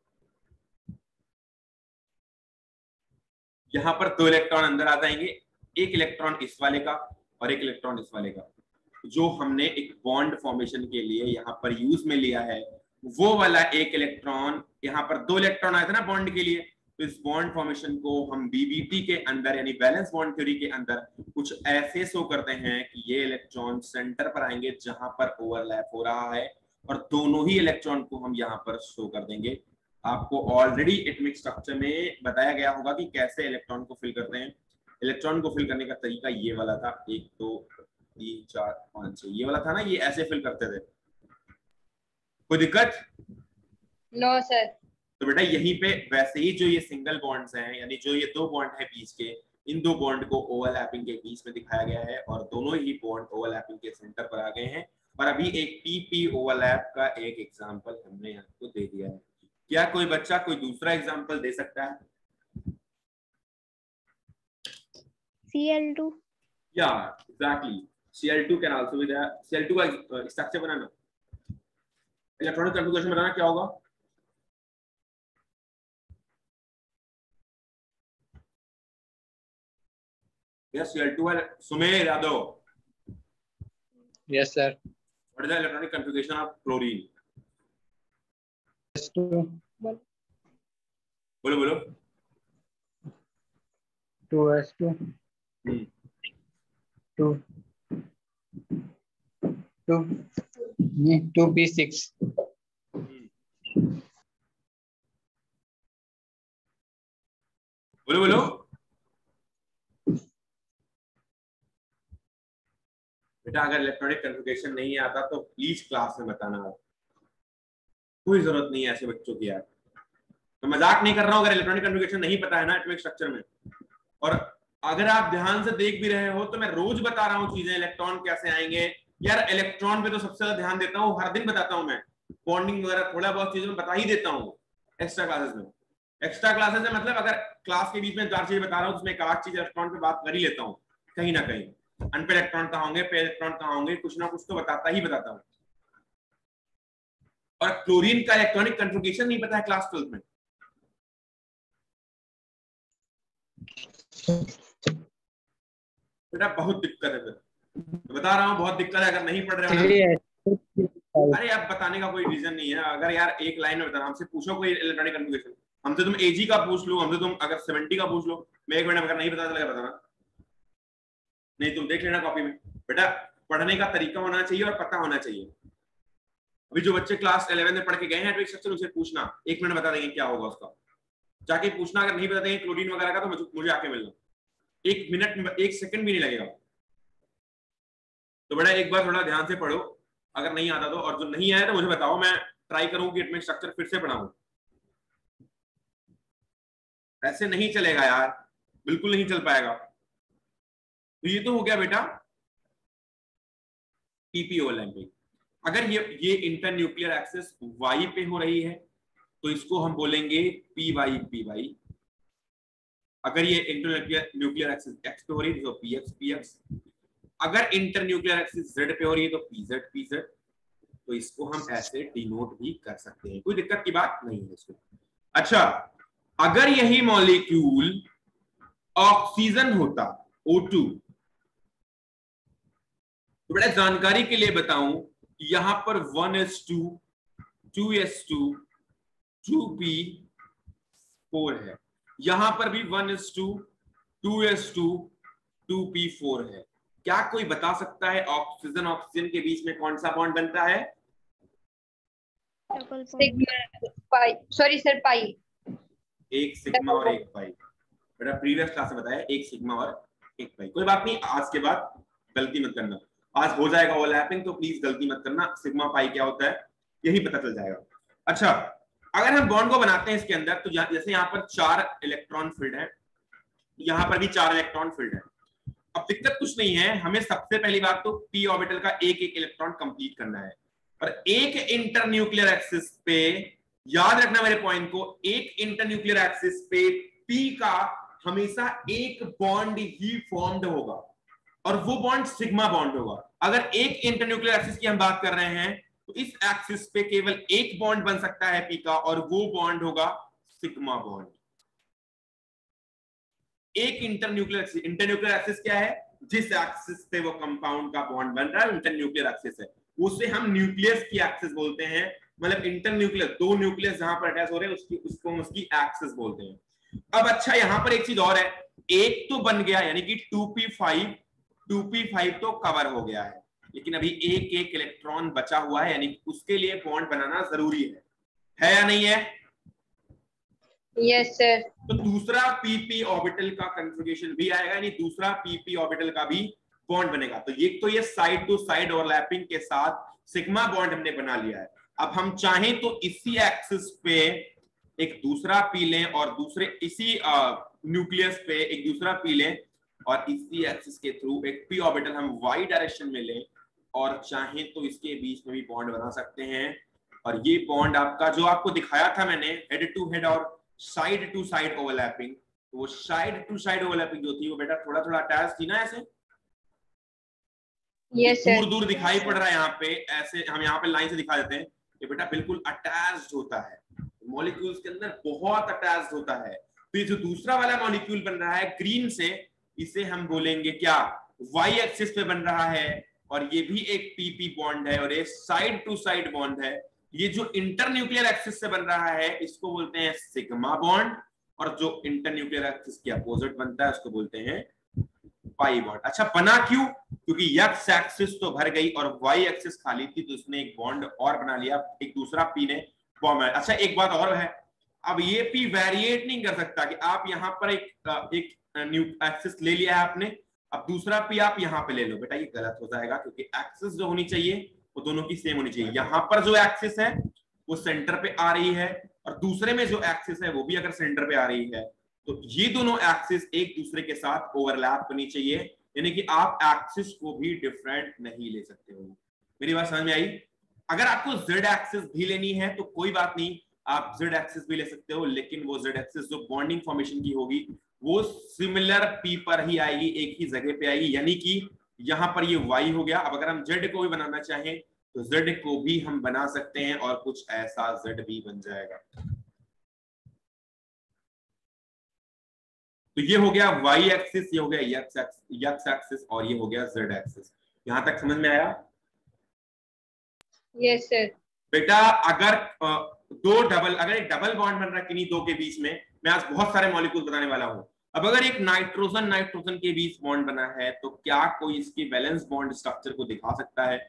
यहाँ पर दो इलेक्ट्रॉन अंदर आ जाएंगे, एक इलेक्ट्रॉन इस वाले का और एक इलेक्ट्रॉन इस वाले का, जो हमने एक बॉन्ड फॉर्मेशन के लिए यहाँ पर यूज में लिया है। वो वाला एक इलेक्ट्रॉन, यहाँ पर दो इलेक्ट्रॉन आए थे ना बॉन्ड के लिए, तो इस बॉन्ड फॉर्मेशन को हम बीबीटी के अंदर यानी बैलेंस बॉन्ड थ्योरी के अंदर कुछ ऐसे शो करते हैं कि ये इलेक्ट्रॉन सेंटर पर आएंगे जहां पर ओवरलैप हो रहा है, और दोनों ही इलेक्ट्रॉन को हम यहाँ पर शो कर देंगे। आपको ऑलरेडी एटॉमिक स्ट्रक्चर में बताया गया होगा कि कैसे इलेक्ट्रॉन को फिल करते हैं। इलेक्ट्रॉन को फिल करने का तरीका ये वाला था, एक दो तीन चार पांच छह, ये वाला था ना, ये ऐसे फिल करते थे। कोई दिक्कत? No sir. तो बेटा यहीं पे वैसे ही जो ये सिंगल बॉन्ड्स हैं, यानी जो ये दो बॉन्ड है बीच के, इन दो बॉन्ड को ओवरलैपिंग के बीच में दिखाया गया है, और दोनों ही बॉन्ड ओवरलैपिंग के सेंटर पर आ गए हैं। और अभी एक पीपी ओवरलैप का एक एग्जांपल हमने आपको दे दिया है। क्या कोई बच्चा कोई दूसरा एग्जांपल दे सकता है? C L two. या exactly, C L two can also be there. C L two का स्ट्रक्चर बनाना, इलेक्ट्रॉनिक कॉन्फ़िगरेशन बनाना क्या होगा? Yes, C L two है। Sumer Yadav. Yes, sir. What is the electronic configuration of chlorine? S two. बोलो बोलो। Two S two. हम्म। Two. Two. Two P six. बोलो बोलो। बेटा अगर इलेक्ट्रॉनिक कॉन्फ़िगरेशन नहीं आता तो प्लीज क्लास में बताना, कोई जरूरत नहीं है ऐसे बच्चों की यार। मैं मजाक नहीं कर रहा हूं, अगर इलेक्ट्रॉनिक कॉन्फ़िगरेशन नहीं पता है ना एटॉमिक स्ट्रक्चर में, और अगर आप ध्यान से देख भी रहे हो तो मैं रोज बता रहा हूँ चीजें, इलेक्ट्रॉन कैसे आएंगे यार। इलेक्ट्रॉन पे तो सबसे ज्यादा ध्यान देता हूँ, हर दिन बताता हूँ मैं। बॉन्डिंग वगैरह थोड़ा बहुत चीजें बता ही देता हूँ एक्स्ट्रा क्लासेस में। एक्स्ट्रा क्लासेस में मतलब अगर क्लास के बीच में चार चीजें बता रहा हूँ उसमें एक आठ चीज इलेक्ट्रॉन पे बात कर ही लेता हूँ कहीं ना कहीं। अनपेयर इलेक्ट्रॉन कहाँ होंगे, पेयर इलेक्ट्रॉन कहाँ होंगे, कुछ ना कुछ तो बताता ही बताता हूँ। और क्लोरीन का इलेक्ट्रॉनिक कॉन्फ़िगरेशन नहीं पता है क्लास ट्वेल्थ में, बेटा बहुत दिक्कत है। फिर बता रहा हूँ बहुत दिक्कत है, अगर नहीं पढ़ रहे हो। अरे अब बताने का कोई रीजन नहीं है। अगर यार एक लाइन में बताना, हमसे पूछो कोई इलेक्ट्रॉनिक कॉन्फ़िगरेशन, हमसे तुम एजी का पूछ लो, हमसे तुम अगर सेवेंटी का पूछ लो, मैं एक मिनट अगर नहीं पता चलेगा बताना, नहीं तुम देख लेना कॉपी में। बेटा पढ़ने का तरीका होना चाहिए और पता होना चाहिए। अभी जो बच्चे क्लास इलेवन में पढ़ के गए हैं एटॉमिक स्ट्रक्चर, उनसे पूछना, एक मिनट बता देंगे क्या होगा उसका, जाके पूछना। अगर नहीं बता देंगे क्लोरीन वगैरह का तो मुझे, मुझे आके मिलना, एक मिनट एक सेकंड भी नहीं लगेगा। तो बेटा एक बार थोड़ा ध्यान से पढ़ो, अगर नहीं आता तो, और जो नहीं आया तो मुझे बताओ, मैं ट्राई करूं कि एटॉमिक स्ट्रक्चर फिर से पढ़ाऊं। ऐसे नहीं चलेगा यार, बिल्कुल नहीं चल पाएगा। तो ये तो हो गया बेटा पीपी ओवरलैपिंग। अगर ये ये इंटर न्यूक्लियर एक्सिस वाई पे हो रही है तो इसको हम बोलेंगे पी वाई पी वाई। अगर ये इंटर न्यूक्लियर एक्सिस एक्स पे हो रही है तो पी एक्स पी एक्स। अगर इंटर न्यूक्लियर एक्सिस जेड पे हो रही है तो पी जेड पी जेड। तो इसको हम ऐसे डिनोट भी कर सकते हैं, कोई दिक्कत की बात नहीं है इसको। अच्छा, अगर यही मॉलिक्यूल ऑक्सीजन होता ओ टू, तो बेटा जानकारी के लिए बताऊं, यहां पर one S two, two S two, two p four है, यहां पर भी one S two, two S two, two p four है। क्या कोई बता सकता है ऑक्सीजन ऑक्सीजन के बीच में कौन सा बॉन्ड बनता है? Sigma pi, sorry sir pi. एक सिग्मा और एक पाई। बेटा प्रीवियस क्लास में बताया एक सिग्मा और एक पाई। कोई बात नहीं, आज के बाद गलती मत करना, आज हो जाएगा ओवरलैपिंग तो प्लीज गलती मत करना। सिग्मा पाई क्या होता है यही पता चल जाएगा। अच्छा, अगर हम बॉन्ड को बनाते हैं इसके अंदर, तो जैसे यहाँ पर चार इलेक्ट्रॉन फील्ड है, यहाँ पर भी चार इलेक्ट्रॉन फील्ड है। अब दिक्कत कुछ नहीं है, हमें सबसे पहली बात तो पी ऑर्बिटल का एक एक इलेक्ट्रॉन कंप्लीट करना है। और एक इंटरन्यूक्लियर एक्सिस पे, याद रखना मेरे पॉइंट को, एक इंटरन्यूक्लियर एक्सिस पे पी का हमेशा एक बॉन्ड ही फॉर्म्ड होगा और वो बॉन्ड सिग्मा बॉन्ड होगा। अगर एक इंटरन्यूक्लियर एक्सिस की हम बात कर रहे हैं तो इस एक्सिस पे केवल एक बॉन्ड बन सकता है पी का और वो बॉन्ड होगा सिग्मा बॉन्ड। एक इंटरन्यूक्लियर एक्सिस, इंटरन्यूक्लियर एक्सिस क्या है? जिस एक्सिस पे वो कंपाउंड का बॉन्ड बन रहा है इंटरन्यूक्लियर एक्सिस है, उसे हम न्यूक्लियस की एक्सिस बोलते हैं। मतलब इंटरन्यूक्लियर दो न्यूक्लियस जहां पर अटैच हो रहे हैं उसकी उसको हम उसकी एक्सिस बोलते हैं। अब अच्छा, यहां पर एक चीज और है, एक तो बन गया यानी कि two p five, two p five तो कवर हो गया है, लेकिन अभी एक एक इलेक्ट्रॉन बचा हुआ है, यानी उसके लिए बॉन्ड बनाना जरूरी है, है या नहीं है? Yes sir. तो दूसरा पीपी ऑर्बिटल का कन्फिगरेशन भी आएगा, यानी दूसरा पीपी ऑर्बिटल का भी बॉन्ड बनेगा। तो ये तो ये साइड टू साइड ओवरलैपिंग के साथ सिग्मा बॉन्ड हमने बना लिया है। अब हम चाहें तो इसी एक्सिस पे एक दूसरा पी लें और दूसरे इसी न्यूक्लियस पे एक दूसरा पी लें और इसी एक्सिस के थ्रू एक पी ऑर्बिटल हम वाई डायरेक्शन में लें और चाहें तो इसके बीच में भी बॉन्ड बना सकते हैं। और ये बॉन्ड आपका जो आपको दिखाया था मैंने, हेड टू हेड और साइड टू साइड ओवरलैपिंग, तो वो साइड टू साइड ओवरलैपिंग जो थी वो बेटा थोड़ा थोड़ा अटैच थी ना, ऐसे यस सर। दूर दूर दिखाई पड़ रहा है यहाँ पे, ऐसे हम यहाँ पे लाइन से दिखा देते हैं, ये बेटा बिल्कुल अटैच्ड होता है, मॉलिक्यूल्स के अंदर बहुत अटैच्ड होता है। तो ये जो दूसरा वाला मॉलिक्यूल बन रहा है ग्रीन से, इसे हम बोलेंगे क्या? वाई एक्सिस पे बन रहा है और ये भी एक पीपी बॉन्ड है और ये साइड टू साइड बॉन्ड है। ये जो इंटरन्यूक्लियर एक्सिस से बन रहा है इसको बोलते हैं सिग्मा बॉन्ड और जो इंटरन्यूक्लियर एक्सिस के अपोजिट बनता है उसको बोलते हैं पाई बॉन्ड। अच्छा, बना क्यों? क्योंकि एक्स एक्सिस तो भर गई और वाई एक्सिस खाली थी, तो उसने एक बॉन्ड और बना लिया, एक दूसरा पी ने फॉर्म है। अच्छा, एक बात और है, अब ये पी वेरिएट नहीं कर सकता कि आप यहाँ पर एक एक न्यू एक्सिस ले लिया है आपने, अब दूसरा पी आप यहाँ पे ले लो, बेटा ये गलत हो जाएगा क्योंकि एक्सिस जो होनी चाहिए वो दोनों की सेम होनी चाहिए। यहाँ पर जो एक्सिस है वो सेंटर पे आ रही है और दूसरे में जो एक्सिस है वो भी अगर सेंटर पे आ रही है तो ये दोनों एक्सिस एक दूसरे के साथ ओवरलैप करनी चाहिए, यानी कि आप एक्सिस को भी डिफरेंट नहीं ले सकते हो। मेरी बात समझ में आई? अगर आपको जेड एक्सिस भी लेनी है तो कोई बात नहीं, आप जेड एक्सिस भी ले सकते हो, लेकिन वो जेड एक्सिस जो बॉन्डिंग फॉर्मेशन की होगी वो सिमिलर पी पर ही आएगी, एक ही जगह पे आएगी, यानी कि यहां पर ये वाई हो गया। अब अगर हम जेड को भी बनाना चाहें तो जेड को भी हम बना सकते हैं और कुछ ऐसा जेड भी बन जाएगा। तो ये हो गया वाई एक्सिस, ये हो गया एक्स एक्सिस और ये हो गया जेड एक्सिस। यहां तक समझ में आया? Yes sir. बेटा अगर दो डबल अगर एक डबल बॉन्ड बन रहा है किन्हीं दो के बीच में, मैं आज बहुत सारे मॉलिक्यूल बताने वाला हूं, अब अगर एक नाइट्रोजन नाइट्रोजन के बीच बॉन्ड बना है तो क्या कोई इसकी वैलेंस बॉन्ड स्ट्रक्चर को दिखा सकता है?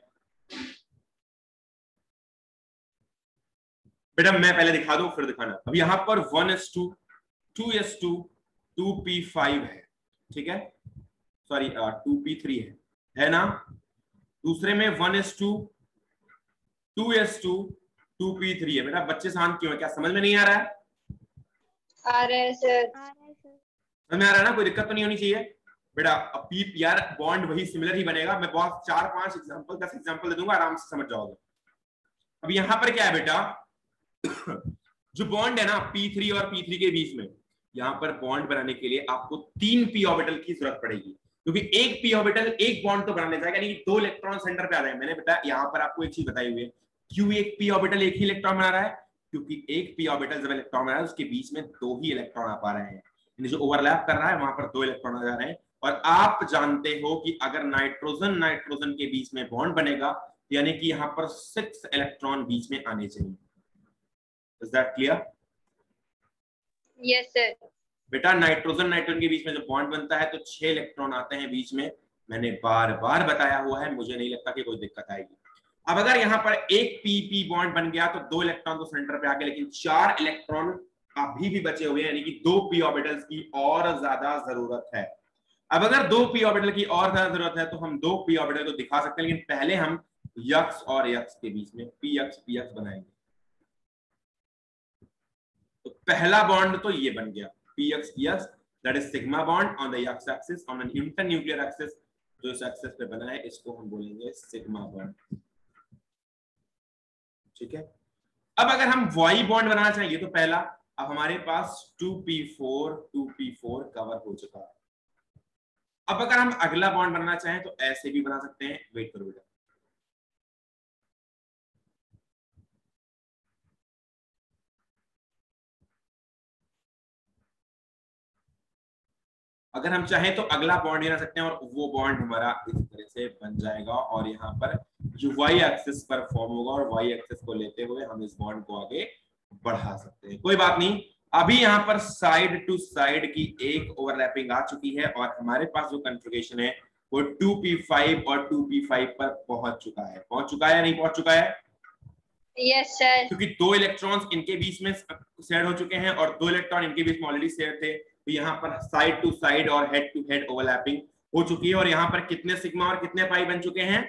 बेटा मैं पहले दिखा दूं फिर दिखाना। अब यहां पर one S two, two S two, two p five है, ठीक है, सॉरी टू पी थ्री है, है ना। दूसरे में one S two, two S two, two p three है। बेटा बच्चे शांत क्यों है? क्या समझ में नहीं आ रहा है? आ रहे हैं सर। समझ में आ रहा है ना? कोई दिक्कत तो नहीं होनी चाहिए बेटा। अब पी यार बॉन्ड वही सिमिलर ही बनेगा। मैं बहुत चार पांच एग्जांपल दस एग्जांपल दे दूंगा, आराम से समझ जाओगे। अब यहां पर क्या है बेटा, जो बॉन्ड है ना पी थ्री और पी थ्री के बीच में, यहां पर बॉन्ड बनाने के लिए आपको तीन पी ऑर्बिटल की जरूरत पड़ेगी, क्योंकि एक पी ऑर्बिटल एक बॉन्ड तो बनाने जाएगा, यानी दो इलेक्ट्रॉन सेंटर पे आ जाएंगे। मैंने बताया यहां पर आपको एक चीज बताई हुई है, क्यों एक पी ऑर्बिटल एक ही इलेक्ट्रॉन बना रहा है? क्योंकि एक पी ऑर्बिटल जब इलेक्ट्रॉन बना रहा है उसके बीच में दो ही इलेक्ट्रॉन आ पा रहे हैं, जो ओवरलैप कर रहा है वहां पर दो इलेक्ट्रॉन आ जा रहे हैं। और आप जानते हो कि अगर नाइट्रोजन नाइट्रोजन के बीच में बॉन्ड बनेगा यानी कि यहां पर सिक्स इलेक्ट्रॉन बीच में आने चाहिए। Is that clear? Yes sir. बेटा नाइट्रोजन नाइट्रोजन के बीच में जब बॉन्ड बनता है तो छह इलेक्ट्रॉन आते हैं बीच में, मैंने बार बार बताया हुआ है, मुझे नहीं लगता कि कोई दिक्कत आएगी। अब अगर यहाँ पर एक पी पी बॉन्ड बन गया तो दो इलेक्ट्रॉन तो सेंटर पे आ गए, लेकिन चार इलेक्ट्रॉन अभी भी बचे हुए हैं, यानी कि दो पी ऑर्बिटल्स की और ज्यादा जरूरत है। अब अगर दो पी ऑर्बिटल की और ज्यादा जरूरत है तो हम दो पी ऑर्बिटल को दिखा सकते हैं, लेकिन पहले हम यक्स और यक्स के बीच में पी यक्स पी यक्स बनाएंगे। तो पहला बॉन्ड तो ये बन गया p x p x, that is sigma bond on the x axis, on an internuclear axis जो इस एक्सिस पे बना है इसको हम बोलेंगे सिग्मा बॉन्ड, ठीक है। अब अगर हम वाई बॉन्ड बनाना चाहिए तो पहला, अब हमारे पास two p four, two p four cover हो चुका है। अब अगर हम अगला बॉन्ड बनाना चाहें तो ऐसे भी बना सकते हैं, वेट करो बेटा। अगर हम चाहें तो अगला बॉन्ड बना सकते हैं और वो बॉन्ड हमारा इस तरह से बन जाएगा और यहाँ पर जो वाई एक्सिस पर फॉर्म होगा और वाई एक्सिस को लेते हुए हम इस बॉन्ड को आगे बढ़ा सकते हैं। कोई बात नहीं, अभी यहाँ पर साइड टू साइड की एक ओवरलैपिंग आ चुकी है और हमारे पास जो कॉन्फ़िगरेशन है वो टू पी फाइव और टू पी फाइव पर पहुंच चुका है। पहुंच चुका है या नहीं पहुंच चुका है? Yes sir. क्योंकि दो इलेक्ट्रॉन्स इनके बीच में शेयर हो चुके हैं और दो इलेक्ट्रॉन इनके बीच में ऑलरेडी शेयर थे, तो यहाँ पर साइड टू साइड और हेड टू हेड ओवरलैपिंग हो चुकी है। और यहाँ पर कितने सिग्मा और कितने पाई बन चुके हैं?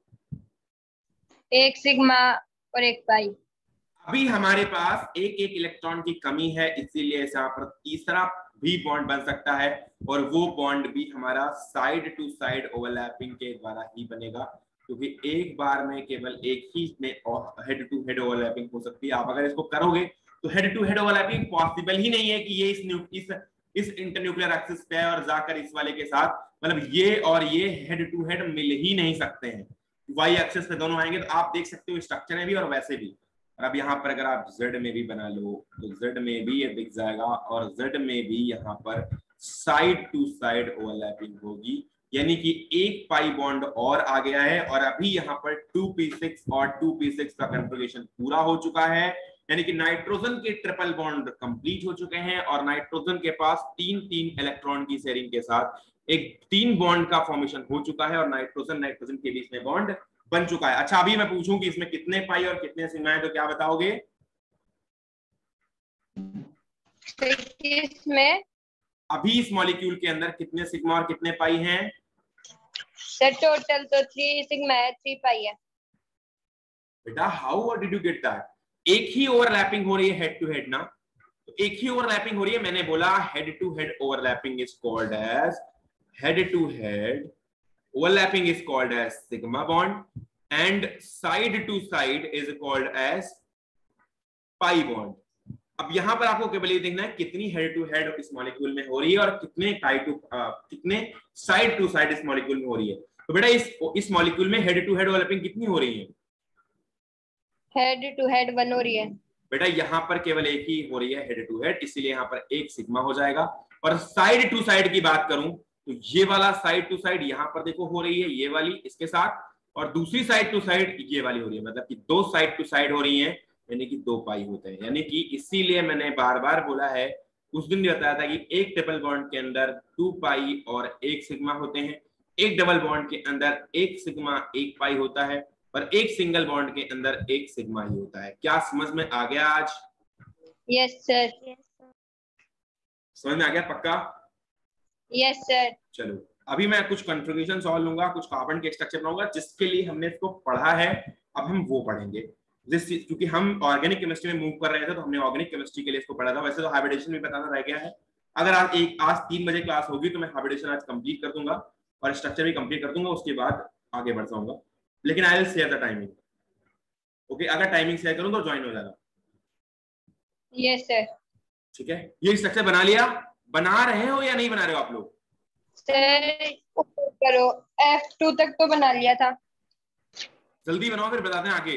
एक सिग्मा और एक पाई। अभी हमारे पास एक एक इलेक्ट्रॉन की कमी है, इसीलिए यहाँ पर तीसरा भी बॉन्ड बन सकता है और वो बॉन्ड भी हमारा साइड टू साइड ओवरलैपिंग के द्वारा ही बनेगा, क्योंकि एक बार में केवल एक ही में हेड टू हेड ओवरलैपिंग हो सकती है। आप अगर इसको करोगे तो head to head overlapping possible ही नहीं है कि ये इस इस इस इंटरन्यूक्लियर एक्सिस पे और जाकर इस वाले के साथ, मतलब ये और ये हेड टू हेड मिल ही नहीं सकते हैं। वाई एक्सिस पे दोनों आएंगे तो आप देख सकते हो स्ट्रक्चर में भी और वैसे भी। और अब यहाँ पर अगर आप जेड में भी बना लो तो जेड में भी ये दिख जाएगा और जेड में भी यहाँ पर साइड टू साइड ओवरलैपिंग होगी, यानी कि एक पाई बॉन्ड और आ गया है। और अभी यहाँ पर टू पी सिक्स और टू पी सिक्स का कॉन्फ़िगरेशन पूरा हो चुका है, यानी कि नाइट्रोजन के ट्रिपल बॉन्ड कंप्लीट हो चुके हैं और नाइट्रोजन के पास तीन तीन इलेक्ट्रॉन की शेयरिंग के साथ एक तीन बॉन्ड का फॉर्मेशन हो चुका है और नाइट्रोजन नाइट्रोजन के बीच में बॉन्ड बन चुका है। अच्छा अभी मैं पूछूं कि इसमें कितने पाई और कितने सिग्मा है तो क्या बताओगे? इसमें अभी इस मॉलिक्यूल के अंदर कितने सिग्मा और कितने पाई हैं? सर टोटल तो थ्री सिग्मा है, थ्री पाई है। बेटा how did you get that? एक ही ओवरलैपिंग हो रही है हेड टू हेड ना, तो एक ही ओवरलैपिंग हो रही है। मैंने बोला head to head overlapping is called as head to head overlapping is called as sigma bond and side to side is called as pi bond. अब यहां पर आपको केवल ये देखना है कितनी हेड टू हेड इस मॉलिक्यूल में हो रही है और कितने पाई टू कितने साइड टू साइड इस मॉलिक्यूल में हो रही है। तो बेटा इस इस मॉलिक्यूल में हेड टू हेड ओवरलैपिंग कितनी हो रही है? हेड टू हेड वन हो रही है। बेटा यहाँ पर केवल एक ही हो रही है हेड टू हेड, इसीलिए यहाँ पर एक सिग्मा हो जाएगा। और साइड टू साइड की बात करूं तो ये वाला साइड टू साइड यहाँ पर देखो हो रही है ये वाली इसके साथ, और दूसरी साइड टू साइड ये वाली हो रही है, मतलब कि दो साइड टू साइड हो रही है, यानी कि दो पाई होते हैं। यानी कि इसीलिए मैंने बार बार बोला है उस दिन भी बताया था कि एक ट्रिपल बॉन्ड के अंदर टू पाई और एक सिग्मा होते हैं, एक डबल बॉन्ड के अंदर एक सिग्मा एक पाई होता है, और एक सिंगल बॉन्ड के अंदर एक सिग्मा ही होता है। क्या समझ में आ गया आज? Yes sir. समझ में आ गया पक्का? Yes sir. चलो अभी मैं कुछ कॉन्फ़िगरेशन सॉल्व लूंगा, कुछ कार्बन के स्ट्रक्चर बनाऊंगा जिसके लिए हमने इसको पढ़ा है, अब हम वो पढ़ेंगे। जिस क्योंकि हम ऑर्गेनिक केमिस्ट्री में मूव कर रहे थे तो हमने ऑर्गेनिक केमिस्ट्री के लिए इसको पढ़ा था। वैसे तो हाइब्रिडेशन भी बताना रह गया है। अगर आज एक आज तीन बजे क्लास होगी तो मैं हाइब्रिडेशन आज कंप्लीट कर दूंगा और स्ट्रक्चर भी कंप्लीट कर दूंगा, उसके बाद आगे बढ़ जाऊंगा। लेकिन I will share the timing. Okay, अगर टाइमिंग शेयर करूं तो ज्वाइन हो जाना। Yes sir. ठीक है, ये स्ट्रक्चर बना लिया? बना रहे हो या नहीं बना रहे हो आप लोग? सर करो, एफ टू तक तो बना लिया था। जल्दी बनाओ फिर बताते हैं आगे।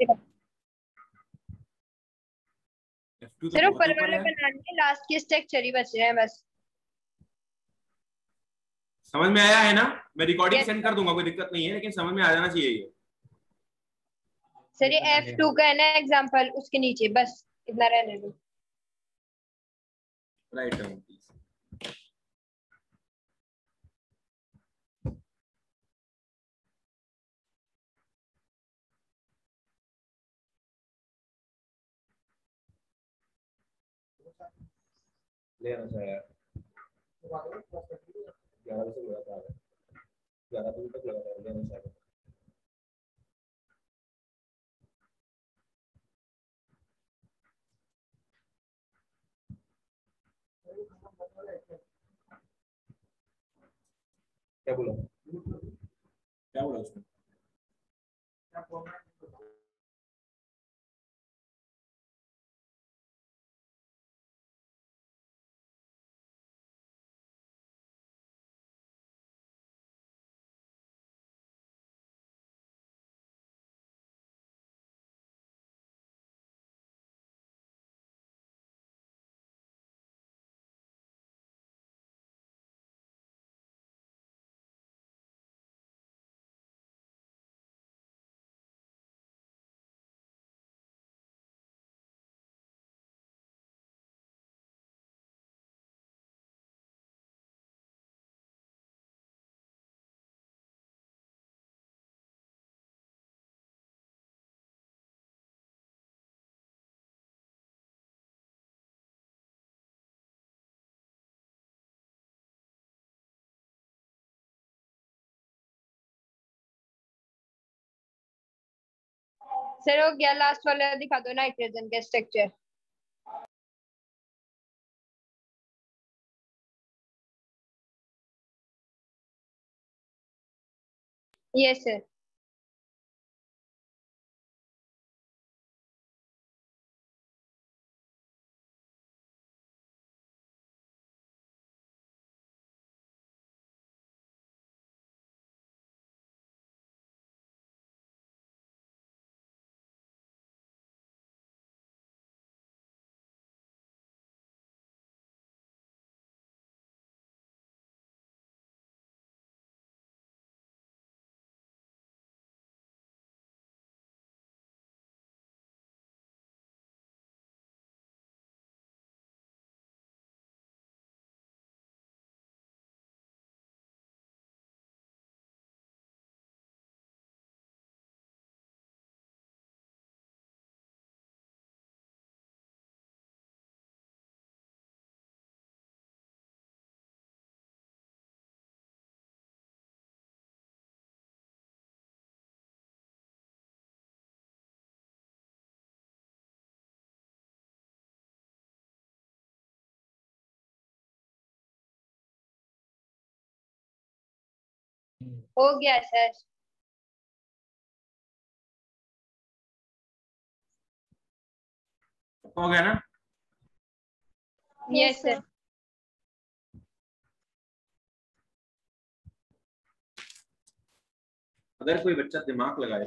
एफ टू तो सर बहुत ऊपर ऊपर वाले है। बनाने, लास्ट के स्ट्रक्चर ही बच रहे हैं बस। समझ में आया है ना? मैं रिकॉर्डिंग yes, सेंड कर दूंगा, कोई दिक्कत नहीं है, लेकिन समझ में आ जाना चाहिए ये। सर ये एफ टू का है ना एग्जांपल, उसके नीचे बस इतना रहने दो। Write down please. ले आना चाहिए ग्यारह बजे लगा था, ग्यारह बजे तक लगा था, ले आना चाहिए। क्या बोला क्या बोला उसने? सर हो गया, लास्ट वाला दिखा दो, नाइट्रोजन का स्ट्रक्चर। Yes sir. हो गया सर। हो गया ना? Yes sir. अगर कोई बच्चा दिमाग लगाए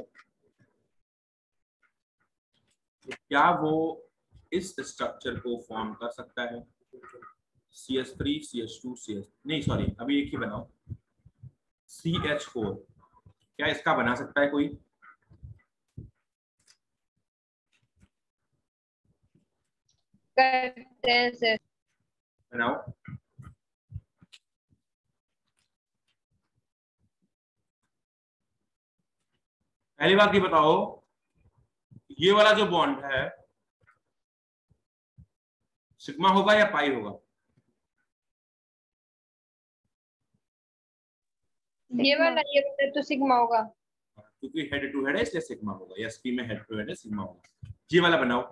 तो क्या वो इस स्ट्रक्चर को फॉर्म कर सकता है? C H three C H two C H नहीं सॉरी अभी एक ही बनाओ, सी एच फोर। क्या इसका बना सकता है कोई? करते हैं सर। बनाओ। पहली बात ये बताओ, ये वाला जो बॉन्ड है सिग्मा होगा या पाई होगा? ये वाला ये वाला तो सिग्मा होगा, क्योंकि हेड टू हेड है इसलिए सिग्मा होगा। एस पी में हेड टू हेड है, सिग्मा होगा। ये वाला बनाओ।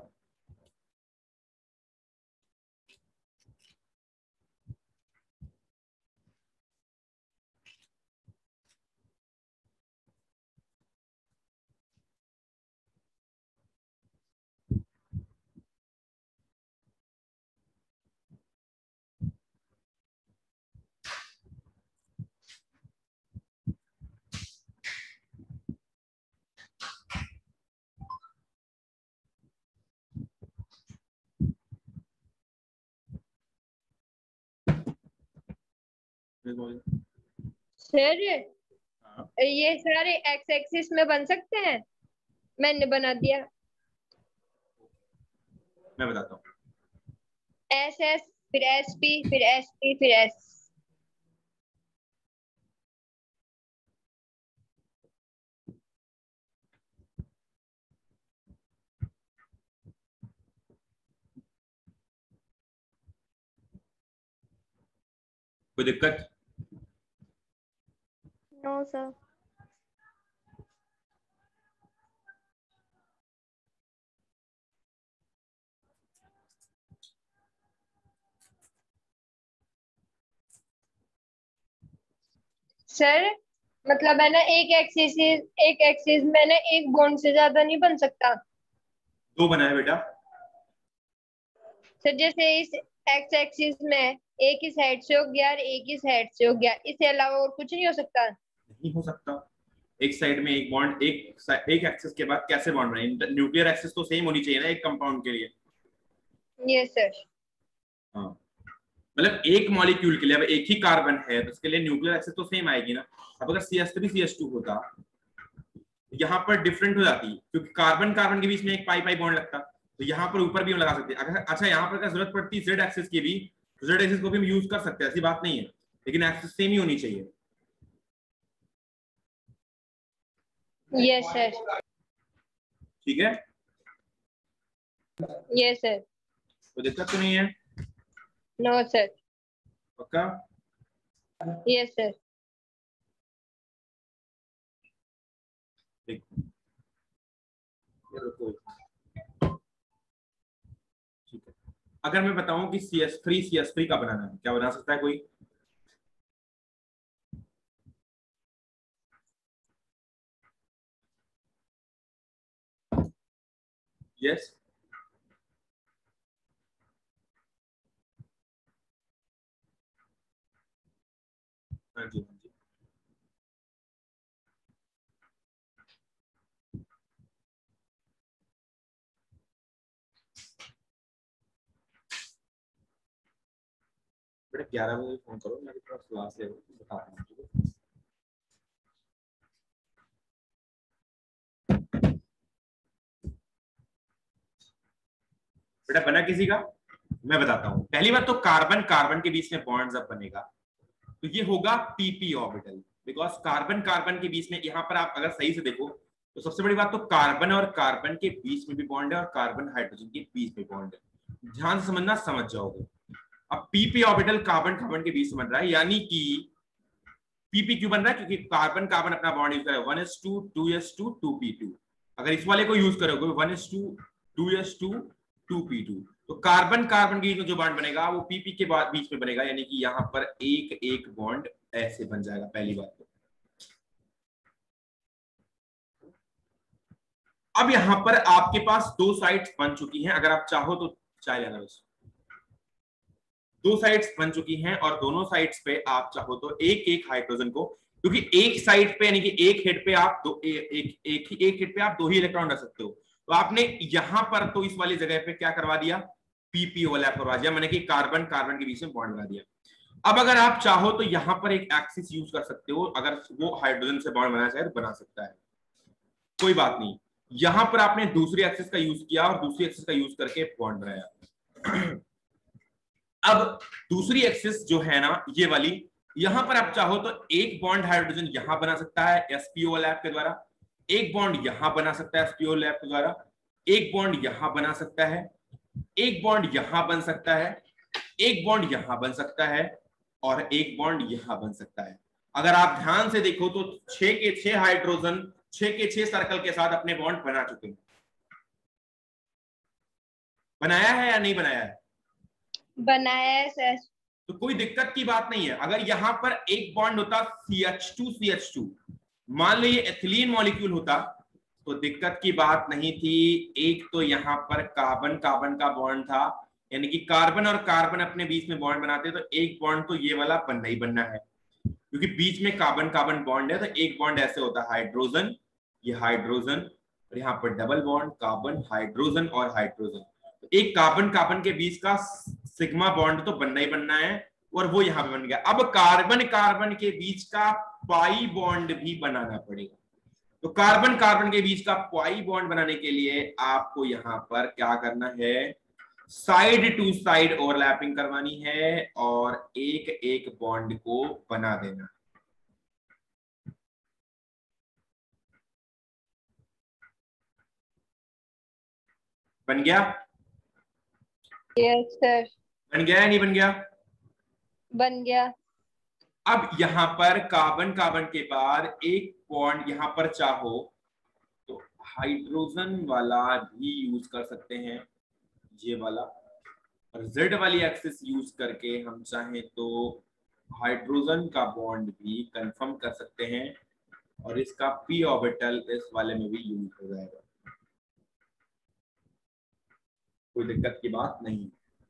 सर ये सारे एक्स एक्सिस में बन सकते हैं? मैंने बना दिया। मैं बताता हूँ। एस एस फिर एस पी फिर एस पी फिर एस। कोई दिक्कत? No sir. सर मतलब है ना, एक एक्सिस एक एक्सिस में ना एक बॉन्ड से ज्यादा नहीं बन सकता। दो बनाए बेटा। सर जैसे इस एक्स एक्सिस में एक इस साइड से हो गया और एक इस साइड से हो गया, इसके अलावा और कुछ नहीं हो सकता? नहीं हो सकता। एक साइड में एक बॉन्ड, एक एक एक्सिस के बाद कैसे बॉन्ड बने? न्यूक्लियर एक्सिस तो सेम होनी चाहिए ना एक कंपाउंड के लिए। Yes sir. हाँ, मतलब एक मॉलिक्यूल के लिए अब एक ही कार्बन है तो उसके लिए न्यूक्लियर एक्सिस तो सेम आएगी ना। अब अगर C S three C S two होता, यहाँ पर डिफरेंट हो जाती, क्योंकि कार्बन कार्बन के बीच में एक पाई पाई बॉन्ड लगता, तो यहाँ पर ऊपर भी हम लगा सकते हैं। अगर अच्छा यहाँ पर अगर जरूरत पड़ती जेड एक्सिस की भी, तो जेड एक्सिस को भी हम यूज कर सकते हैं, ऐसी बात नहीं है, लेकिन एक्सिस सेम ही होनी चाहिए। Yes sir. ठीक है, यस सर। तो दिक्कत तो नहीं है? No sir. पक्का? Yes sir. ठीक है। अगर मैं बताऊं कि C S three C S three का बनाना है, क्या बना सकता है कोई? यस? हाँ जी, हाँ जी। बेटा ग्यारह बजे फोन करो, मेरे पास क्लास है, बताता हूँ। बेटा बना किसी का? मैं बताता हूँ। पहली बात तो कार्बन कार्बन के बीच में बॉन्ड जब बनेगा तो ये होगा PP orbital, because carbon carbon के बीच में, यहाँ पर आप अगर सही से देखो तो सबसे बड़ी बात तो कार्बन और कार्बन के बीच में भी बॉन्ड है और कार्बन हाइड्रोजन के बीच में बॉन्ड है। ध्यान से समझना, समझ जाओगे। अब पीपी ऑर्बिटल कार्बन कार्बन के बीच में बन रहा है, यानी कि पीपी क्यों बन रहा है? क्योंकि कार्बन कार्बन अपना बॉन्ड यूज कर रहा है one S two two S two two P two. अगर इस वाले को यूज करोगे one S two two S two two P two, तो कार्बन कार्बन के बीच में जो बॉन्ड बनेगा वो पीपी के बाद बीच में बनेगा, यानी कि यहाँ पर एक एक बॉन्ड ऐसे बन जाएगा। पहली बात तो अब यहाँ पर आपके पास दो साइड्स बन चुकी हैं, अगर आप चाहो तो चाहे लेना, बस दो साइड्स बन चुकी हैं और दोनों साइड्स पे आप चाहो तो एक एक हाइड्रोजन को, क्योंकि एक साइड पे यानी कि एक हेड पे आप दो ए, एक एक ही एक हेड पे आप दो ही इलेक्ट्रॉन रख सकते हो, तो आपने यहां पर तो इस वाली जगह पे क्या करवा दिया? पीपी ओवरलैप करवा दिया, मैंने कि कार्बन कार्बन के बीच में बॉन्ड बना दिया। अब अगर आप चाहो तो यहां पर एक एक्सिस यूज कर सकते हो, अगर वो हाइड्रोजन से बॉन्ड बनाना चाहे तो बना सकता है, कोई बात नहीं। यहां पर आपने दूसरी एक्सिस का यूज किया और दूसरी एक्सिस का यूज करके बॉन्ड बनाया। अब दूसरी एक्सिस जो है ना ये वाली, यहां पर आप चाहो तो एक बॉन्ड हाइड्रोजन यहां बना सकता है एसपीओ लैब के द्वारा, एक बॉन्ड यहां बना सकता है एसपीओ लैब के द्वारा, एक बॉन्ड यहां बना सकता है, एक बॉन्ड यहां बन सकता है, एक बॉन्ड यहां बन सकता है, और एक बॉन्ड यहां बन सकता है। अगर आप ध्यान से देखो तो छह के छह हाइड्रोजन छह के छह सर्कल के साथ अपने बॉन्ड बना चुके हैं। बनाया है या नहीं बनाया है? बनाया है सर। तो कोई दिक्कत की बात नहीं है। अगर यहां पर एक बॉन्ड होता C H two C H two, मान लो ये एथिलीन मॉलिक्यूल होता, तो दिक्कत की बात नहीं थी। एक तो यहां पर कार्बन कार्बन का बॉन्ड था, यानी कि कार्बन और कार्बन अपने बीच में बॉन्ड बनाते, तो एक बॉन्ड तो ये वाला बनना ही बनना है, क्योंकि बीच में कार्बन कार्बन बॉन्ड है। तो एक बॉन्ड ऐसे होता है हाइड्रोजन, ये हाइड्रोजन, और यहाँ पर डबल बॉन्ड कार्बन हाइड्रोजन और हाइड्रोजन। तो एक कार्बन कार्बन के बीच का सिग्मा बॉन्ड तो बनना ही बनना है, और वो यहां पे बन गया। अब कार्बन कार्बन के बीच का पाई बॉन्ड भी बनाना पड़ेगा। तो कार्बन कार्बन के बीच का पाई बॉन्ड बनाने के लिए आपको यहां पर क्या करना है, साइड टू साइड ओवरलैपिंग करवानी है और एक एक बॉन्ड को बना देना। बन गया? Yes sir. बन गया या नहीं बन गया? बन गया। अब यहां पर कार्बन कार्बन के बाद एक बॉन्ड यहां पर चाहो तो हाइड्रोजन वाला भी यूज कर सकते हैं, ये वाला, और जेड वाली एक्सिस यूज करके हम चाहें तो हाइड्रोजन का बॉन्ड भी कंफर्म कर सकते हैं, और इसका पी ऑर्बिटल इस वाले में भी यूज हो जाएगा। कोई दिक्कत की बात नहीं।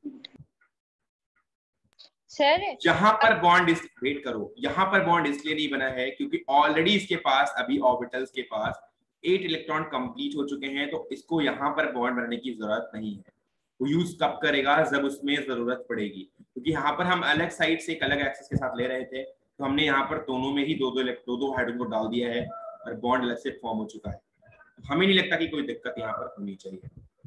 सर यहां पर बॉन्ड इस वेट करो, यहां पर बॉन्ड इसलिए नहीं बना है क्योंकि ऑलरेडी इसके पास अभी ऑर्बिटल्स के पास एट इलेक्ट्रॉन कंप्लीट हो चुके हैं, तो इसको यहां पर बॉन्ड बनाने की जरूरत नहीं है। वो यूज कब करेगा, जब उसमें जरूरत पड़ेगी, क्योंकि यहाँ पर हम अलग साइड से एक अलग एक्सिस के साथ ले रहे थे, तो हमने यहाँ पर दोनों में ही दो दो दो दो हाइड्रोजन को डाल दिया है और बॉन्ड अलग से फॉर्म हो चुका है। हमें नहीं लगता कि कोई दिक्कत यहाँ पर होनी चाहिए।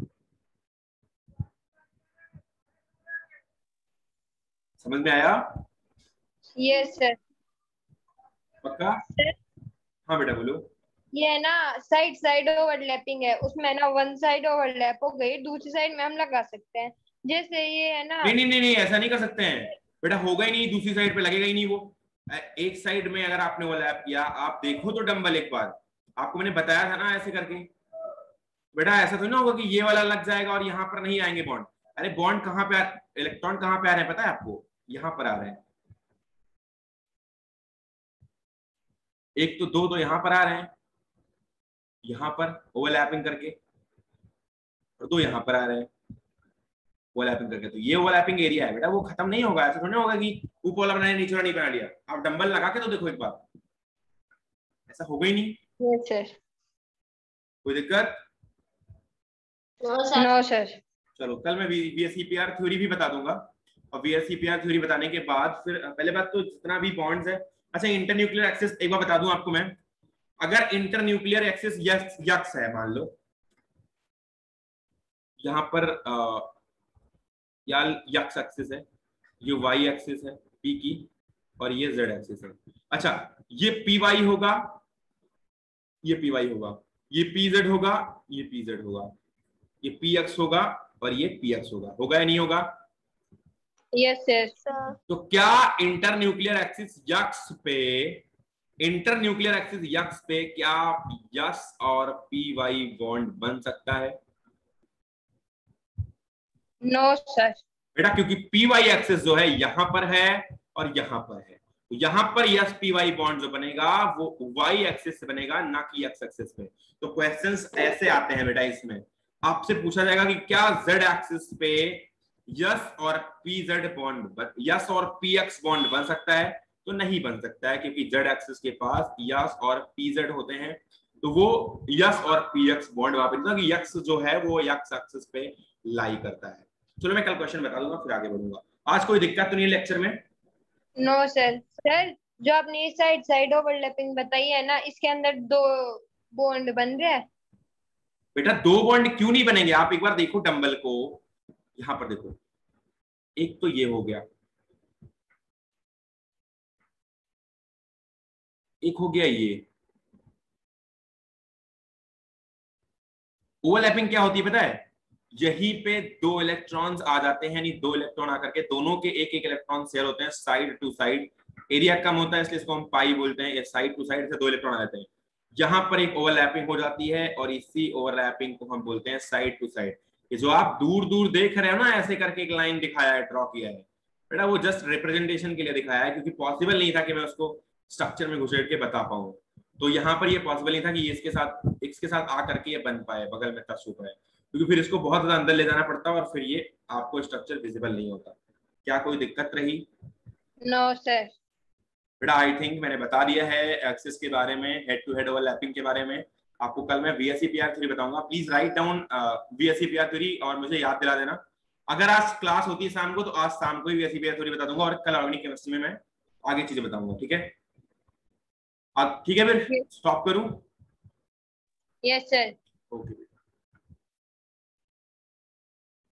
समझ में आया? Yes sir. पक्का? हाँ बेटा बोलो। ये है ना साइड साइड ओवरलैपिंग है, उसमें ना वन साइड ओवरलैप हो गई, दूसरी साइड में हम लगा सकते हैं। जैसे ये है ना, नहीं नहीं नहीं नहीं ऐसा नहीं कर सकते हैं बेटा, होगा ही नहीं, दूसरी साइड पे लगेगा ही नहीं वो। एक साइड में अगर आपने ओवरलैप किया, आप देखो तो डंबल एक बार, आपको मैंने बताया था ना ऐसे करके। बेटा ऐसा तो नहीं होगा कि ये वाला लग जाएगा और यहाँ पर नहीं आएंगे बॉन्ड। अरे बॉन्ड कहाँ पे, इलेक्ट्रॉन कहाँ पे आ रहे हैं पता है आपको? यहाँ पर आ रहे हैं। एक तो दो तो यहाँ पर आ रहे हैं, यहाँ पर ओवरलैपिंग करके, और दो यहाँ पर आ रहे हैं ओवरलैपिंग करके। तो ये ओवरलैपिंग एरिया है बेटा, वो खत्म नहीं होगा। ऐसा थोड़ी होगा कि ऊपर वाला बनाया नीचे वाला नहीं बना लिया। आप डंबल लगा के तो देखो एक बार, ऐसा होगा ही नहीं। Yes sir. कोई दिक्कत? No sir. चलो कल मैं वीएससीपीआर थ्योरी भी बता दूंगा, और वीएससीपीआर थ्योरी बताने के बाद फिर पहले बात तो जितना भी बॉन्ड्स है। अच्छा इंटरन्यूक्लियर एक्सिस एक बार बता दूं आपको मैं, अगर इंटरन्यूक्लियर एक्सिस यक्स है, मान लो यहाँ पर यार यक्स एक्सिस है, ये वाई एक्सिस है पी की, और ये जेड एक्सिस है। अच्छा ये पी वाई होगा, ये पी वाई होगा, ये पी जेड होगा, ये पी जेड होगा, ये पी एक्स होगा और ये पी एक्स होगा। होगा या नहीं होगा? Yes sir. तो क्या इंटरन्यूक्लियर एक्सिस यक्स पे, इंटरन्यूक्लियर एक्सिस यक्स पे क्या यस और पी वाई बॉन्ड बन सकता है? No sir. बेटा क्योंकि पी वाई एक्सिस जो है यहां पर है और यहां पर है, तो यहां पर यस पी वाई बॉन्ड जो बनेगा वो वाई एक्सिस से बनेगा, ना कि एक्स एक्सिस पे। तो क्वेश्चंस ऐसे आते हैं बेटा, इसमें आपसे पूछा जाएगा कि क्या जेड एक्सिस पे यस और पी जेड बॉन्ड, यस और पी एक्स बॉन्ड बन सकता है? तो नहीं बन सकता है, क्योंकि जेड एक्सिस के पास यस और पी जेड होते हैं, तो वो यस और पी एक्स बॉन्ड वहां पर, यक्स जो है वो यक्स एक्सिस पे लाई करता है। चलो मैं कल क्वेश्चन बता दूंगा, फिर आगे बढ़ूंगा। आज कोई दिक्कत तो नहीं है लेक्चर में? No sir. सर जो आपने साइड साइड ओवरलैपिंग बताई है ना, इसके अंदर दो बॉन्ड बन रहे हैं। बेटा दो बॉन्ड क्यों नहीं बनेंगे? आप एक बार देखो डंबल को, यहां पर देखो, एक तो ये हो गया, एक हो गया ये। ओवरलैपिंग क्या होती है पता है? यहीं पे दो इलेक्ट्रॉन्स आ जाते हैं, यानी दो इलेक्ट्रॉन आकर के दोनों के एक एक इलेक्ट्रॉन शेयर होते हैं साइड टू साइड। एरिया कम होता है इसलिए इसको हम पाई बोलते हैं। साइड टू साइड से दो इलेक्ट्रॉन आ जाते हैं, यहां पर एक ओवरलैपिंग हो जाती है और इसी ओवरलैपिंग को हम बोलते हैं साइड टू साइड। ये जो आप दूर दूर देख रहे हो ना, ऐसे करके एक लाइन दिखाया है, ड्रॉ किया है बेटा, वो जस्ट रिप्रेजेंटेशन के लिए दिखाया है, क्योंकि पॉसिबल नहीं था कि मैं उसको स्ट्रक्चर में घुसेड़ के बता पाऊं। तो यहाँ पर ये पॉसिबल नहीं था कि ये इसके साथ इसके साथ आ करके ये बन पाए, बगल में टच हो पाए, क्योंकि फिर इसको बहुत ज्यादा अंदर ले जाना पड़ता और फिर ये आपको स्ट्रक्चर विजिबल नहीं होता। क्या कोई दिक्कत रही? No sir. बेटा आई थिंक मैंने बता दिया है एक्सिस के बारे में, हेड टू हेड ओवरलैपिंग के बारे में। आपको कल मैं वीएसईपीआर थ्योरी बताऊंगा। Please write down VSEPR theory और मुझे याद दिला देना। अगर आज क्लास होती है शाम को तो आज शाम को ही वीएसईपीआर थ्योरी बता दूंगा और कल ऑर्गेनिक केमिस्ट्री में मैं आगे चीजें बताऊंगा। ठीक है, अब ठीक है फिर स्टॉप करूं? Yes sir. ओके।